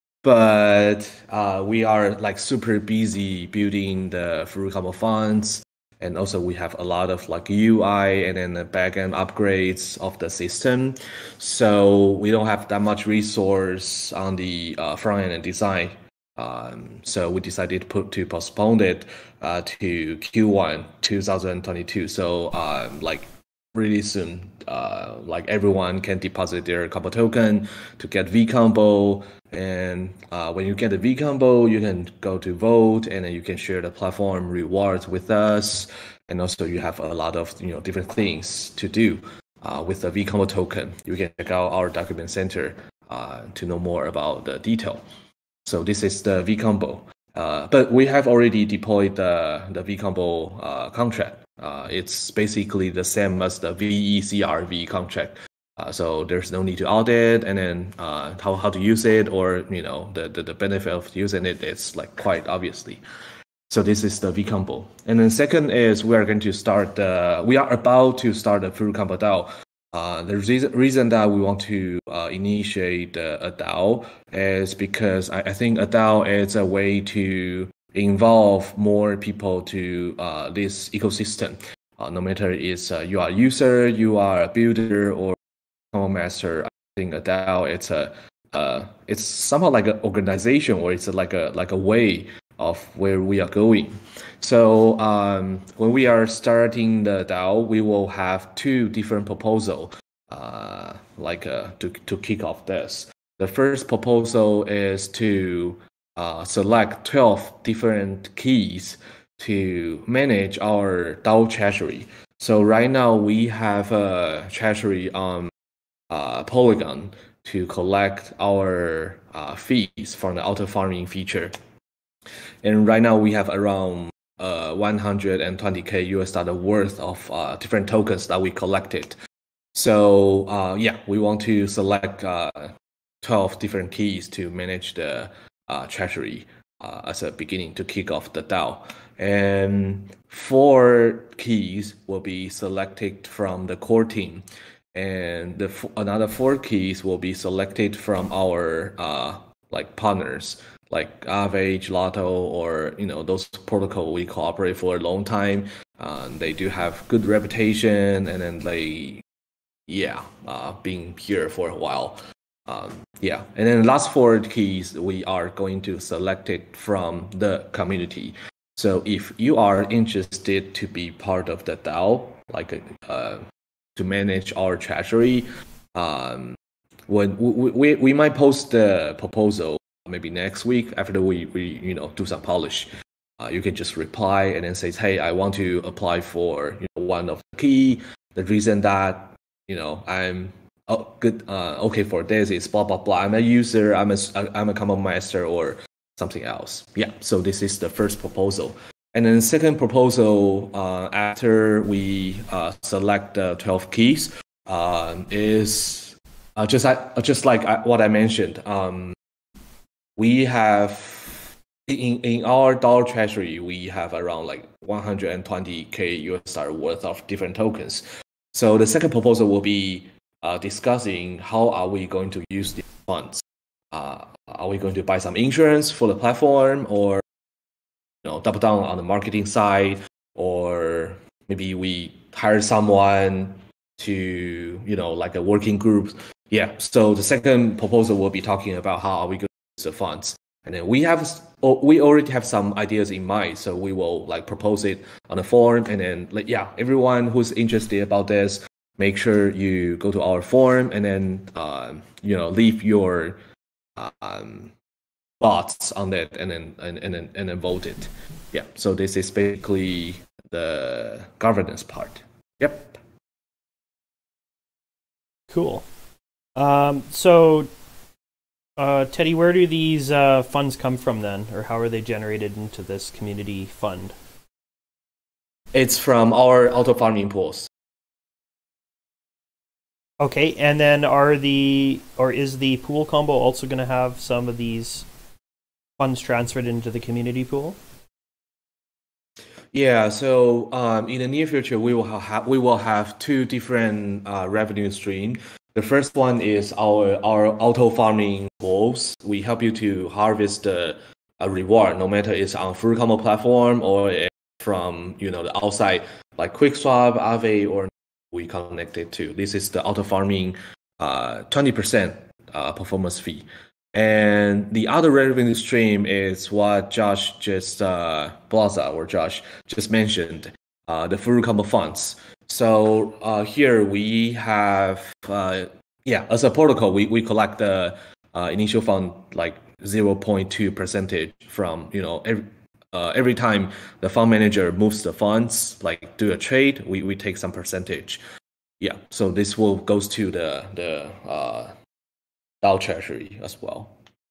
But we are super busy building the FuruCombo funds, and also we have a lot of UI and then the backend upgrades of the system. So we don't have that much resource on the front end and design. So we decided to postpone it to Q1 2022. So really soon, everyone can deposit their combo token to get vCombo. And when you get the vCombo, you can go to Vote, and then you can share the platform rewards with us. And also you have a lot of different things to do with the vCombo token. You can check out our document center to know more about the detail. So this is the vCombo. But we have already deployed the vCombo contract. It's basically the same as the VECRV contract. So there's no need to audit, and then how to use it, or the benefit of using it is quite obviously. So this is the vCombo. And then second is we are about to start the FuruCombo DAO. The reason that we want to initiate a DAO is because I think a DAO is a way to involve more people to this ecosystem. No matter you are a user, you are a builder, or combo master. I think a DAO it's somehow like an organization, or it's like a way of where we are going. So when we are starting the DAO, we will have two different proposals to kick off this. The first proposal is to select 12 different keys to manage our DAO treasury. So right now we have a treasury on Polygon to collect our fees from the auto farming feature. And right now we have around $120K US worth of different tokens that we collected. So we want to select 12 different keys to manage the treasury as a beginning to kick off the DAO. And 4 keys will be selected from the core team, and another 4 keys will be selected from our partners like Aave, Gelato, or those protocol we cooperate for a long time. They do have good reputation, and then they being here for a while. And then the last 4 keys we are going to select it from the community. So if you are interested to be part of the DAO, to manage our treasury, when we might post the proposal maybe next week after we do some polish. You can just reply and then say, hey, I want to apply for one of the key. The reason that I'm okay for this is blah blah blah. I'm a user. I'm a combo master, or something else. Yeah. So this is the first proposal. And then second proposal, after we select the 12 keys, is just like what I mentioned. We have in our dollar treasury, we have around like 120K US dollar worth of different tokens. So the second proposal will be discussing how are we going to use these funds. Are we going to buy some insurance for the platform, or double down on the marketing side, or maybe we hire someone to like a working group. Yeah. So the second proposal will be talking about how are we going to use the funds, and then we already have some ideas in mind. So we will like propose it on a forum, and then everyone who's interested about this, make sure you go to our forum and then leave your thoughts on that, and then vote it. Yeah. So this is basically the governance part. Yep. Cool. So, Teddy, where do these funds come from then, or how are they generated into this community fund? It's from our auto farming pools. Okay, and then is the pool combo also going to have some of these funds transferred into the community pool? Yeah, so in the near future, we will have two different revenue streams. The first one is our auto farming pools. We help you to harvest a reward, no matter it's on Fruit Combo platform or from the outside like QuickSwap, Aave, or we connected to. This is the auto farming 20% performance fee. And the other revenue stream is what Josh just mentioned, the Fruit Combo funds. So here we have, as a protocol, we collect the initial fund like 0.2% from every time the fund manager moves the funds, like do a trade, we take some percentage. Yeah, so this goes to the DAO treasury as well.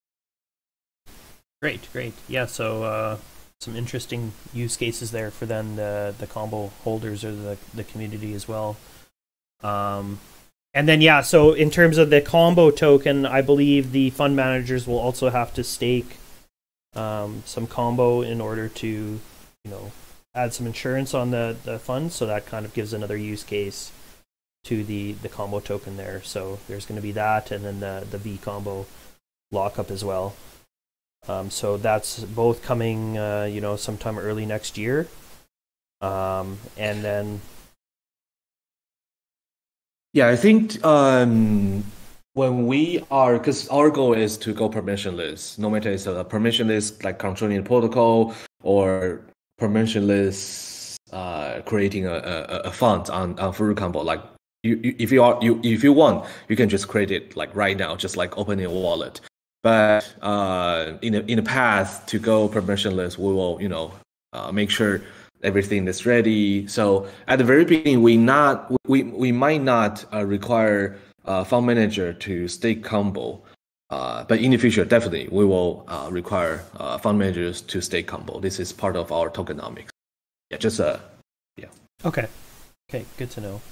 Great. Yeah, so some interesting use cases there for then the combo holders or the community as well. And then so in terms of the combo token, I believe the fund managers will also have to stake some combo in order to add some insurance on the funds, so that kind of gives another use case to the combo token there. So there's going to be that, and then the V combo lockup as well. So that's both coming sometime early next year, and then I think when we are, because our goal is to go permissionless, no matter it's a permissionless like controlling the protocol or permissionless creating a fund on Fruit Combo. Like if you want, you can just create it like right now, just like opening a wallet. But in the path to go permissionless, we will make sure everything is ready. So at the very beginning, we might not require fund manager to stake combo, but in the future, definitely we will require fund managers to stake combo. This is part of our tokenomics. Okay, good to know.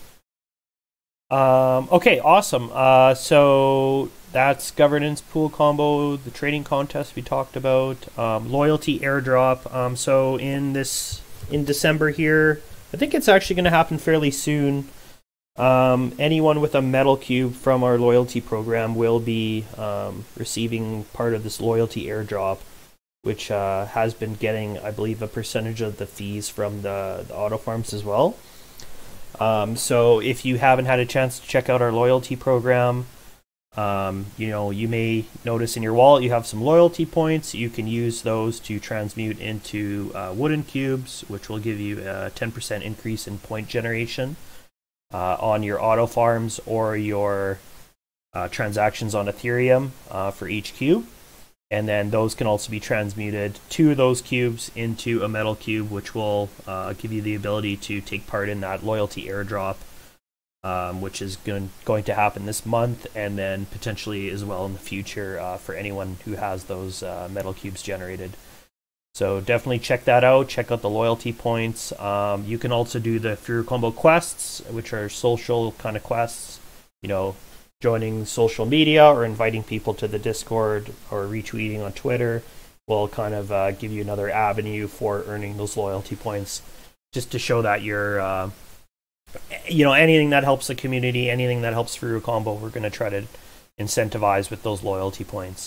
Okay, awesome. So that's governance, pool combo, the trading contest we talked about, loyalty airdrop. So in December here, I think it's actually going to happen fairly soon. Anyone with a metal cube from our loyalty program will be receiving part of this loyalty airdrop, which has been getting, I believe, a percentage of the fees from the auto farms as well. So if you haven't had a chance to check out our loyalty program, you may notice in your wallet you have some loyalty points. You can use those to transmute into wooden cubes, which will give you a 10% increase in point generation on your auto farms or your transactions on Ethereum for each cube. And then those can also be transmuted to those cubes into a metal cube, which will give you the ability to take part in that loyalty airdrop, which is going to happen this month, and then potentially as well in the future for anyone who has those metal cubes generated. So definitely check that out. Check out the loyalty points. You can also do the Furu Combo quests, which are social kind of quests. You know, joining social media or inviting people to the Discord or retweeting on Twitter will kind of give you another avenue for earning those loyalty points, just to show that you're, anything that helps the community, anything that helps Furu Combo, we're going to try to incentivize with those loyalty points.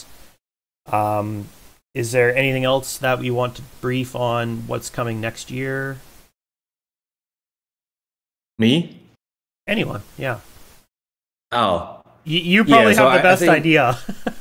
Is there anything else that we want to brief on what's coming next year? Me? Anyone, yeah. Oh. You probably have the best idea.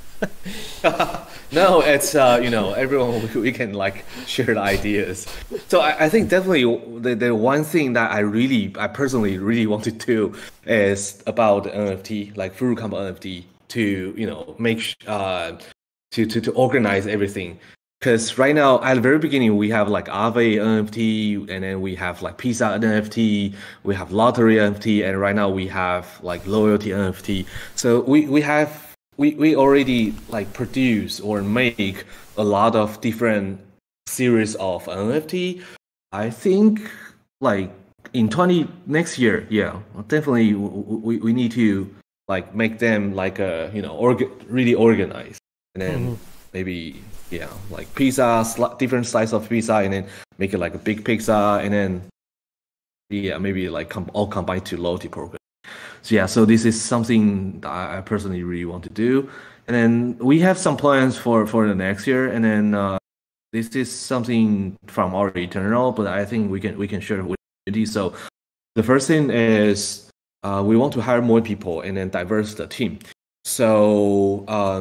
No, it's everyone we can like share the ideas. So I think definitely the one thing that I personally really want to do is about the NFT, like Furu Combo NFT, to make to organize everything. Because right now at the very beginning we have like Aave NFT, and then we have like Pizza NFT, we have Lottery NFT, and right now we have like Loyalty NFT. So we already like produce or make a lot of different series of NFT. I think like in next year, yeah, definitely we need to like make them like really organized, and then maybe like pizza, different slice of pizza, and then make it like a big pizza, and then maybe like all combined to loyalty program. So this is something that I personally really want to do. And then we have some plans for the next year. And then this is something from our internal, but I think we can share it with you. So the first thing is we want to hire more people and then diverse the team. So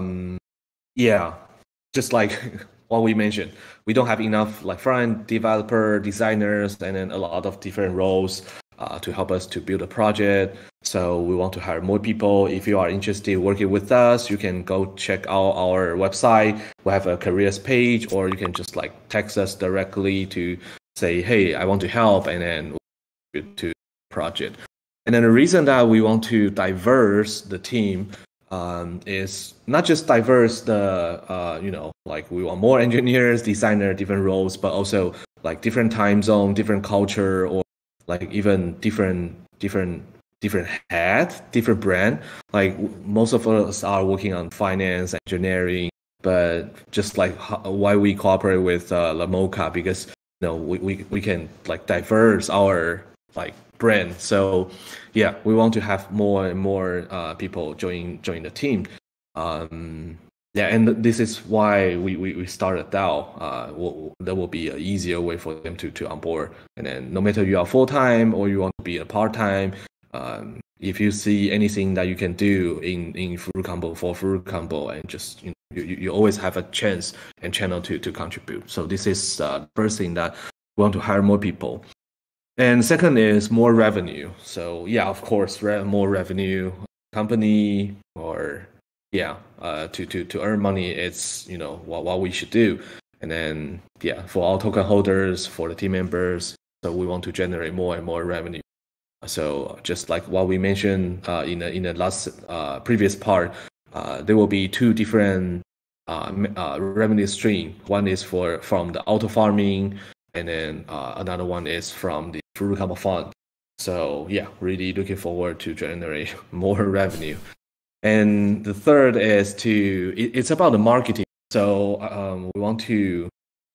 just like what we mentioned, we don't have enough like front developer, designers, and then a lot of different roles to help us to build a project. So we want to hire more people. If you are interested in working with us, you can go check out our website. We have a careers page, or you can just like text us directly to say, hey, I want to help, and then to project. And then the reason that we want to diverse the team is not just diverse the like we want more engineers, designer, different roles, but also like different time zone, different culture, or like even different head, different brand. Like most of us are working on finance, engineering, but just like why we cooperate with Lamoka, because we can like diverse our like brand. So we want to have more and more people join the team. And this is why we started DAO. That will be an easier way for them to onboard. And then no matter you are full-time or you want to be a part-time, if you see anything that you can do in Furu Combo for Furu Combo, and just you always have a chance and channel to contribute. So this is the first thing, that we want to hire more people. And second is more revenue. So of course, more revenue, company, or to earn money. It's what we should do. And then for our token holders, for the team members, so we want to generate more and more revenue. So just like what we mentioned in the last previous part, there will be two different revenue stream. One is from the auto farming, and then another one is from the Furu Combo fund. So really looking forward to generate more revenue. And the third is it's about the marketing. So we want to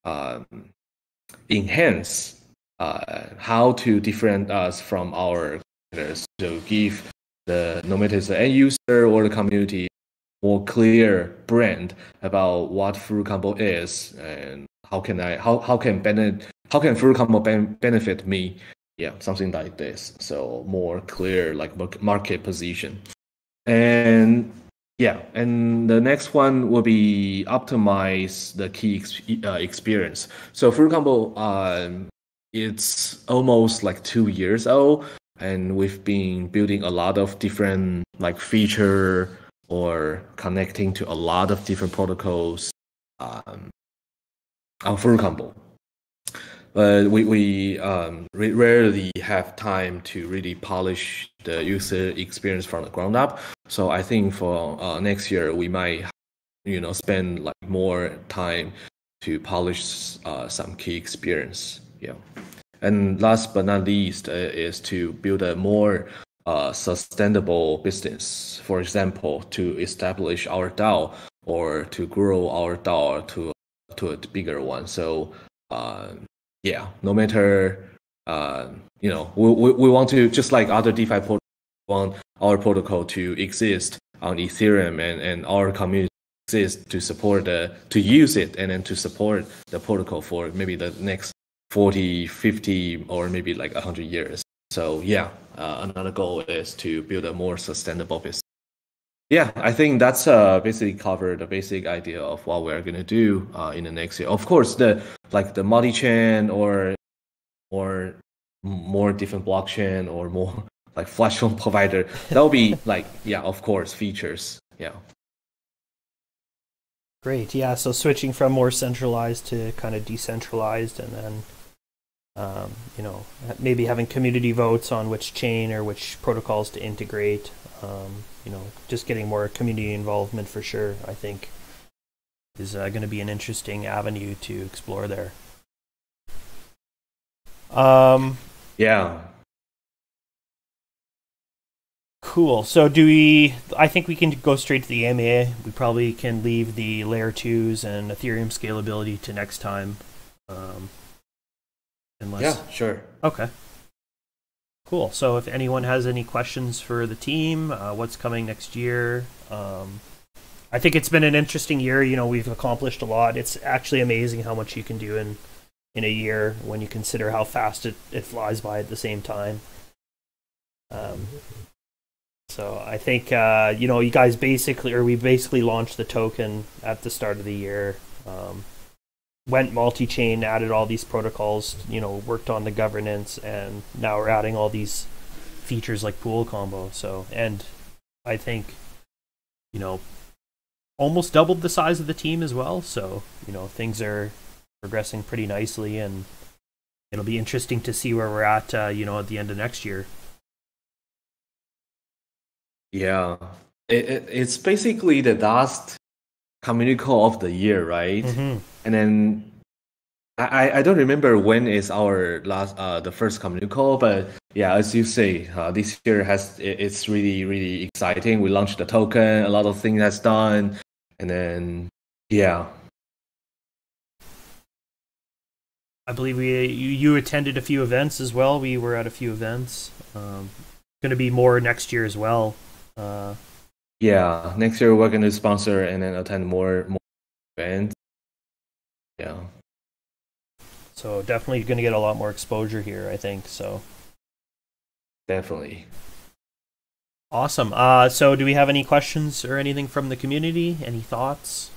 enhance how to differentiate us from our competitors, to give no matter it's the end user or the community, more clear brand about what Furu Combo is, and how can Furu Combo benefit me. Something like this. So more clear like market position. And and the next one will be optimize the key experience. So Furu Combo, it's almost like 2 years old, and we've been building a lot of different like feature or connecting to a lot of different protocols on Furu Combo. But we rarely have time to really polish the user experience from the ground up. So I think for next year we might spend like more time polish some key experience. Yeah. And last but not least is to build a more sustainable business. For example, to establish our DAO or to grow our DAO to a bigger one. So yeah, no matter we want to, just like other DeFi protocols, want our protocol to exist on Ethereum and our community exist to support to use it and then to support the protocol for maybe the next 40, 50, or maybe like 100 years. So yeah, another goal is to build a more sustainable business. Yeah, I think that's basically covered the basic idea of what we're gonna do in the next year. Of course, the multi-chain or more different blockchain or more like flash loan provider, that will be like, yeah, of course, features. Yeah. Great. Yeah. So switching from more centralized to kind of decentralized, and then maybe having community votes on which chain or which protocols to integrate. Just getting more community involvement for sure, I think, is going to be an interesting avenue to explore there. Yeah. Cool. So I think we can go straight to the AMA. We probably can leave the layer 2s and Ethereum scalability to next time. Yeah, sure. Okay. Cool. So if anyone has any questions for the team, what's coming next year? I think it's been an interesting year. We've accomplished a lot. It's actually amazing how much you can do in a year when you consider how fast it flies by at the same time. So I think, you guys we basically launched the token at the start of the year, went multi-chain, added all these protocols, worked on the governance, and now we're adding all these features like pool combo. So, and I think, almost doubled the size of the team as well. So, things are progressing pretty nicely, and it'll be interesting to see where we're at, at the end of next year. Yeah, it's basically the last community call of the year, right? Mm-hmm. And then I don't remember when is our last the first community call, but yeah, as you say, this year it's really, really exciting. We launched the token, a lot of things has done, and then yeah. I believe you attended a few events as well. We were at a few events. Going to be more next year as well. Yeah, next year we're going to sponsor and then attend more events. Yeah. So definitely going to get a lot more exposure here, I think. So. Definitely. Awesome. So do we have any questions or anything from the community? Any thoughts?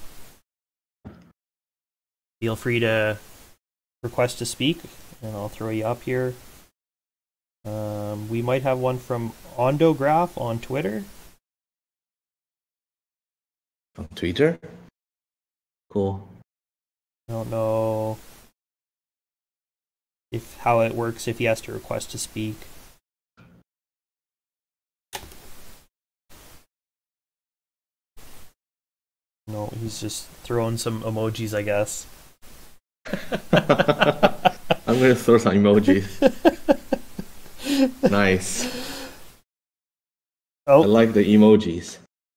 Feel free to request to speak, and I'll throw you up here. We might have one from Ondograph on Twitter. On Twitter? Cool. I don't know how it works if he has to request to speak. No, he's just throwing some emojis, I guess. I'm gonna throw some emojis. Nice. Oh. I like the emojis.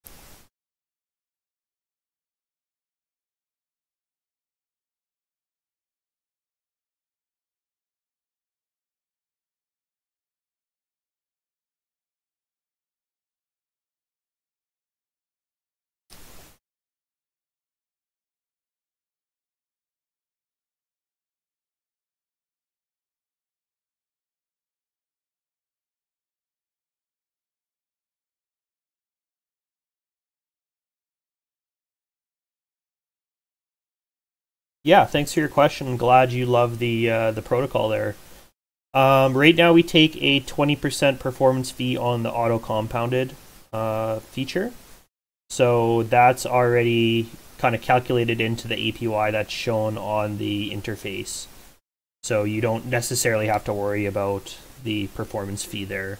Yeah, thanks for your question. Glad you love the protocol there. Right now we take a 20% performance fee on the auto compounded feature. So that's already kind of calculated into the APY that's shown on the interface. So you don't necessarily have to worry about the performance fee there.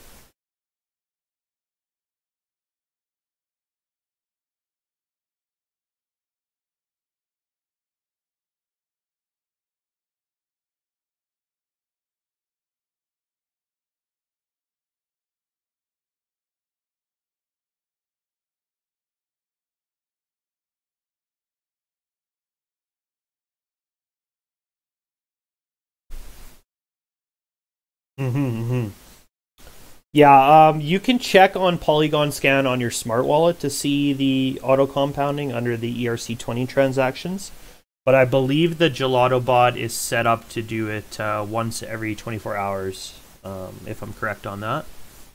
Yeah, you can check on Polygon Scan on your smart wallet to see the auto compounding under the ERC20 transactions. But I believe the Gelato bot is set up to do it once every 24 hours, if I'm correct on that.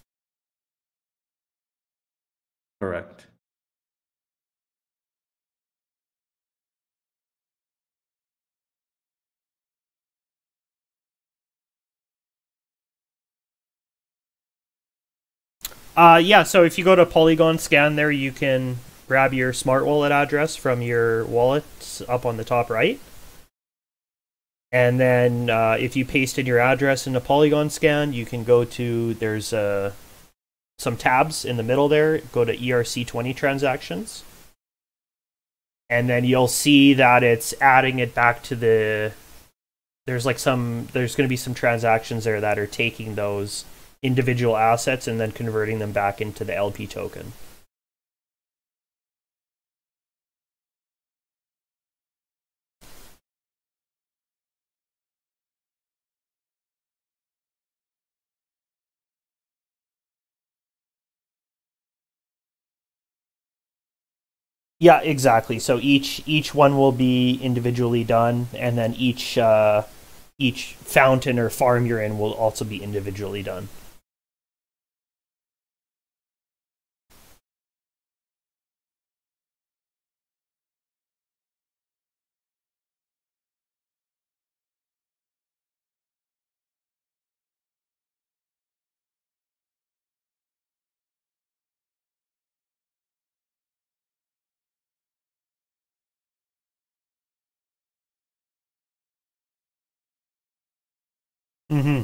Correct. Yeah, so if you go to Polygon Scan there, you can grab your smart wallet address from your wallet up on the top right. And then if you paste in your address into Polygon Scan, you can go to, there's some tabs in the middle there, go to ERC20 transactions. And then you'll see that it's adding it back to the, there's going to be some transactions there that are taking those individual assets and then converting them back into the LP token. Yeah, exactly. So each one will be individually done, and then each fountain or farm you're in will also be individually done. Mm-hmm.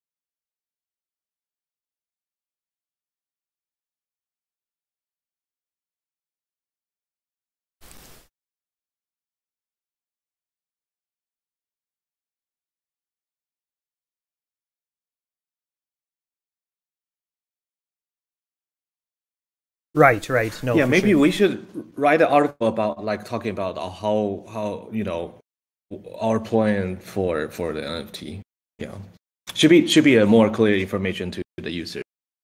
Right. No. Yeah, for maybe sure. we should write an article about like talking about how our plan for the NFT. Yeah, should be a more clear information to the user.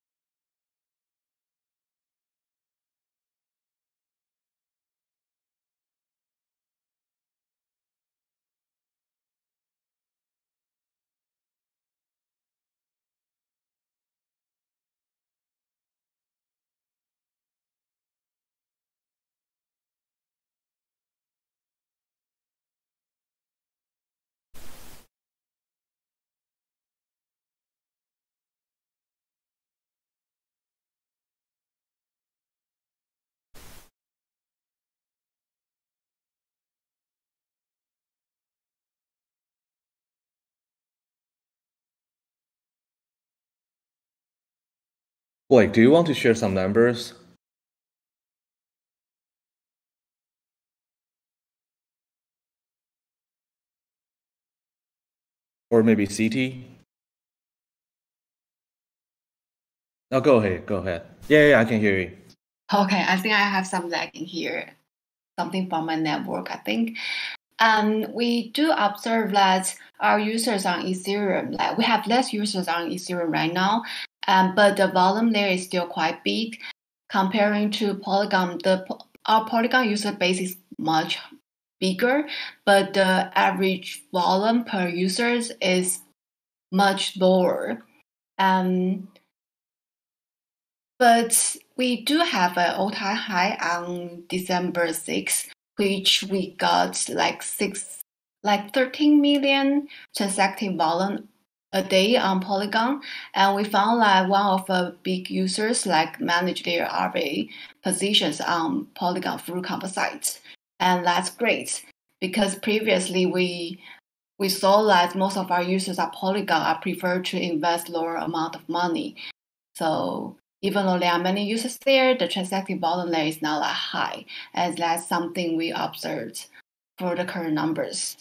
Like, do you want to share some numbers? Or maybe CT? Oh, go ahead. Yeah, I can hear you. Okay, I think I have some lagging here. Something from my network, I think. We do observe that our users on Ethereum, like we have less users on Ethereum right now, but the volume there is still quite big. Comparing to Polygon, our Polygon user base is much bigger, but the average volume per users is much lower. But we do have an all-time high on December 6th, which we got like 13 million transacting volume a day on Polygon, and we found like one of the big users like manage their RA positions on Polygon through composites, and that's great because previously we saw that most of our users at Polygon are prefer to invest lower amount of money, so even though there are many users there, the transacting volume there is not that high, as that's something we observed for the current numbers.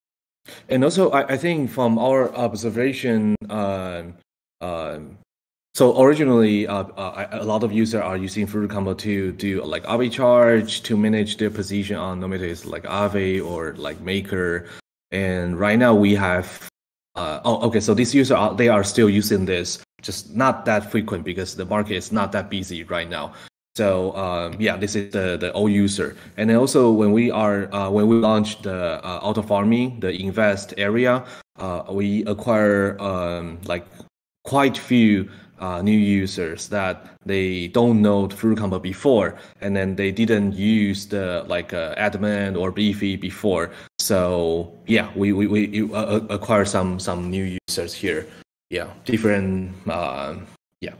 And also, I think from our observation, So originally, a lot of users are using Fruit Combo to do like arbitrage to manage their position on no matter it's like Aave or like Maker. And right now we have, okay, so these users they are still using this, just not that frequent because the market is not that busy right now. So yeah, this is the old user. And then also when we launched the auto farming, the invest area, we acquire like quite few new users that they don't know Fruit Combo before, and then they didn't use the like admin or Beefy before. So yeah, we acquire some new users here. Yeah, different. Yeah.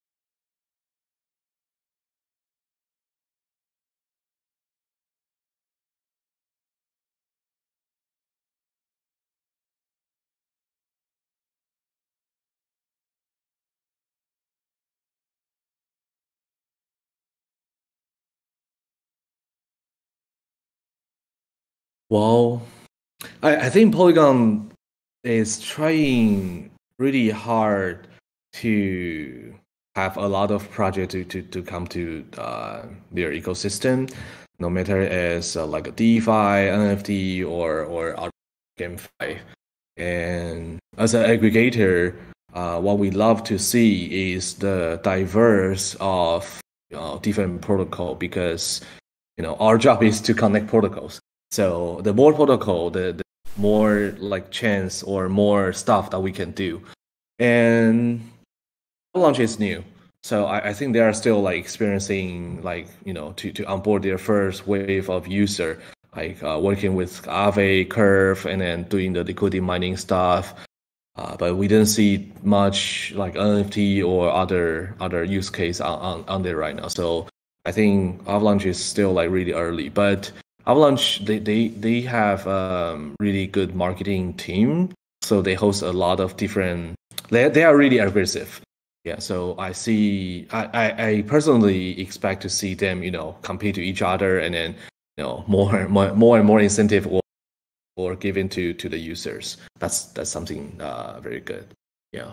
Well, I think Polygon is trying really hard to have a lot of projects to come to their ecosystem, no matter as like a DeFi, NFT, or other GameFi. And as an aggregator, what we love to see is the diverse of different protocol because our job is to connect protocols. So the more protocol, the more like chance or more stuff that we can do. And Avalanche is new. So I think they are still like experiencing like, to onboard their first wave of user, like working with Aave, Curve, and then doing the liquidity mining stuff. But we didn't see much like NFT or other use case on there right now. So I think Avalanche is still like really early, but Avalanche they have really good marketing team, so they host a lot of different. They are really aggressive, yeah. So I personally expect to see them compete to each other, and then more and more incentive or given to the users. That's something very good, yeah.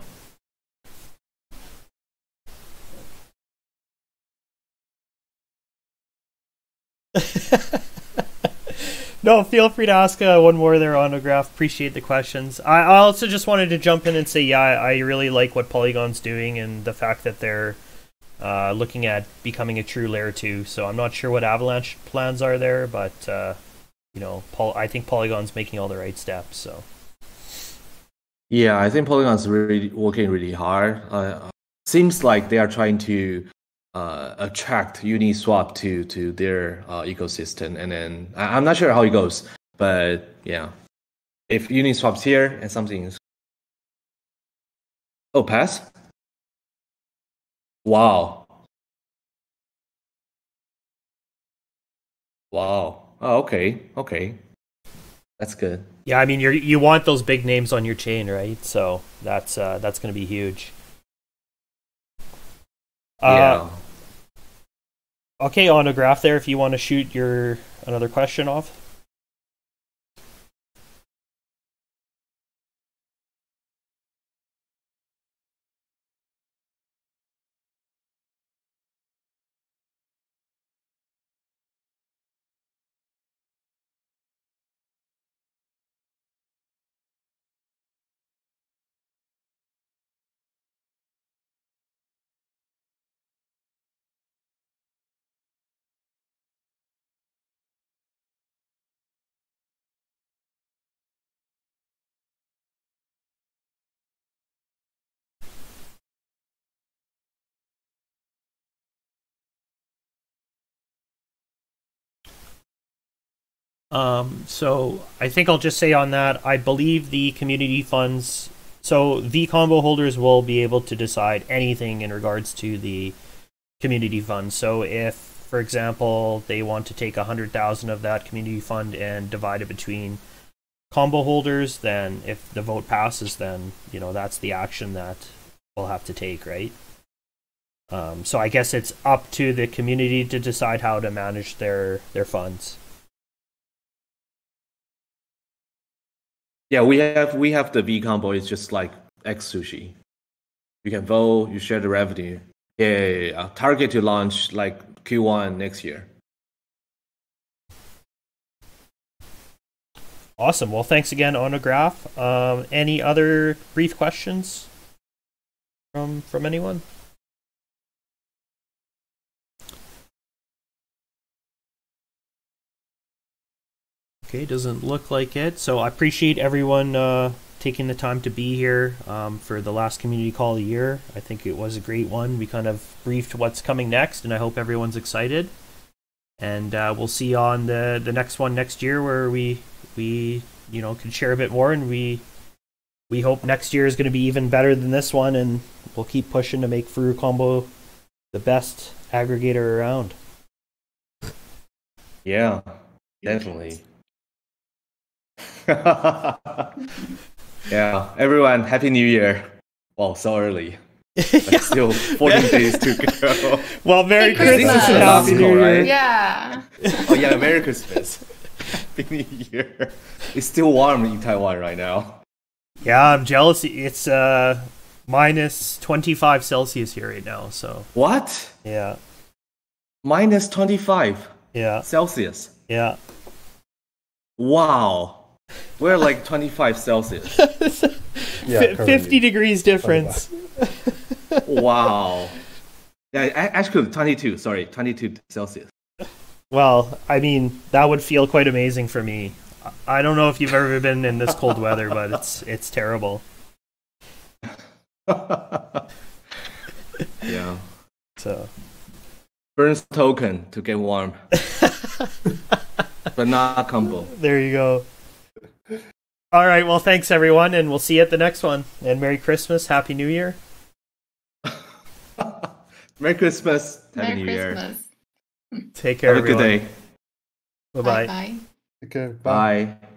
No, feel free to ask one more there, Autograph. Appreciate the questions. I also just wanted to jump in and say, yeah, I really like what Polygon's doing and the fact that they're looking at becoming a true layer 2. So I'm not sure what Avalanche plans are there, but I think Polygon's making all the right steps. So yeah, I think Polygon's really working really hard. Seems like they are trying to attract Uniswap to their ecosystem, and then I'm not sure how it goes, but yeah, if Uniswap's here and something is pass. Wow. Oh, okay, that's good. Yeah, I mean you want those big names on your chain, right? So that's going to be huge. Yeah. Okay, Autograph there, if you want to shoot another question off. So I think I'll just say on that, I believe the community funds, so the combo holders will be able to decide anything in regards to the community fund. So if, for example, they want to take 100,000 of that community fund and divide it between combo holders, then if the vote passes, then that's the action that we'll have to take, right? So I guess it's up to the community to decide how to manage their funds. Yeah, we have the V combo. It's just like X sushi. You can vote. You share the revenue. Yeah. Target to launch like Q1 next year. Awesome. Well, thanks again, Onograph. Any other brief questions from anyone? Okay, doesn't look like it. So I appreciate everyone taking the time to be here for the last community call of the year. I think it was a great one. We kind of briefed what's coming next, and I hope everyone's excited. And we'll see you on the next one next year, where we can share a bit more, and we hope next year is going to be even better than this one, and we'll keep pushing to make Furu Combo the best aggregator around. Yeah, definitely. Yeah, everyone, Happy New Year. Wow, so early. But still 14 days to go. Well, Merry Christmas. Christmas and Happy New Year. Right? Yeah. Oh yeah, Merry Christmas. Happy New Year. It's still warm in Taiwan right now. Yeah, I'm jealous. It's minus 25 Celsius here right now, so. What? Yeah. Minus 25 Yeah. Celsius. Yeah. Wow. We're like 25 Celsius. Yeah, 50 degrees difference. Wow. Yeah, actually 22. Sorry, 22 Celsius. Well, I mean, that would feel quite amazing for me. I don't know if you've ever been in this cold weather, but it's terrible. Yeah. So. Burns token to get warm. But not combo. There you go. All right, well, thanks everyone, and we'll see you at the next one. And Merry Christmas, Happy New Year. Merry Christmas, Happy Merry New Year. Christmas. Take care, Have a good everyone. day. Bye-bye. Bye. Take care. Bye. Bye.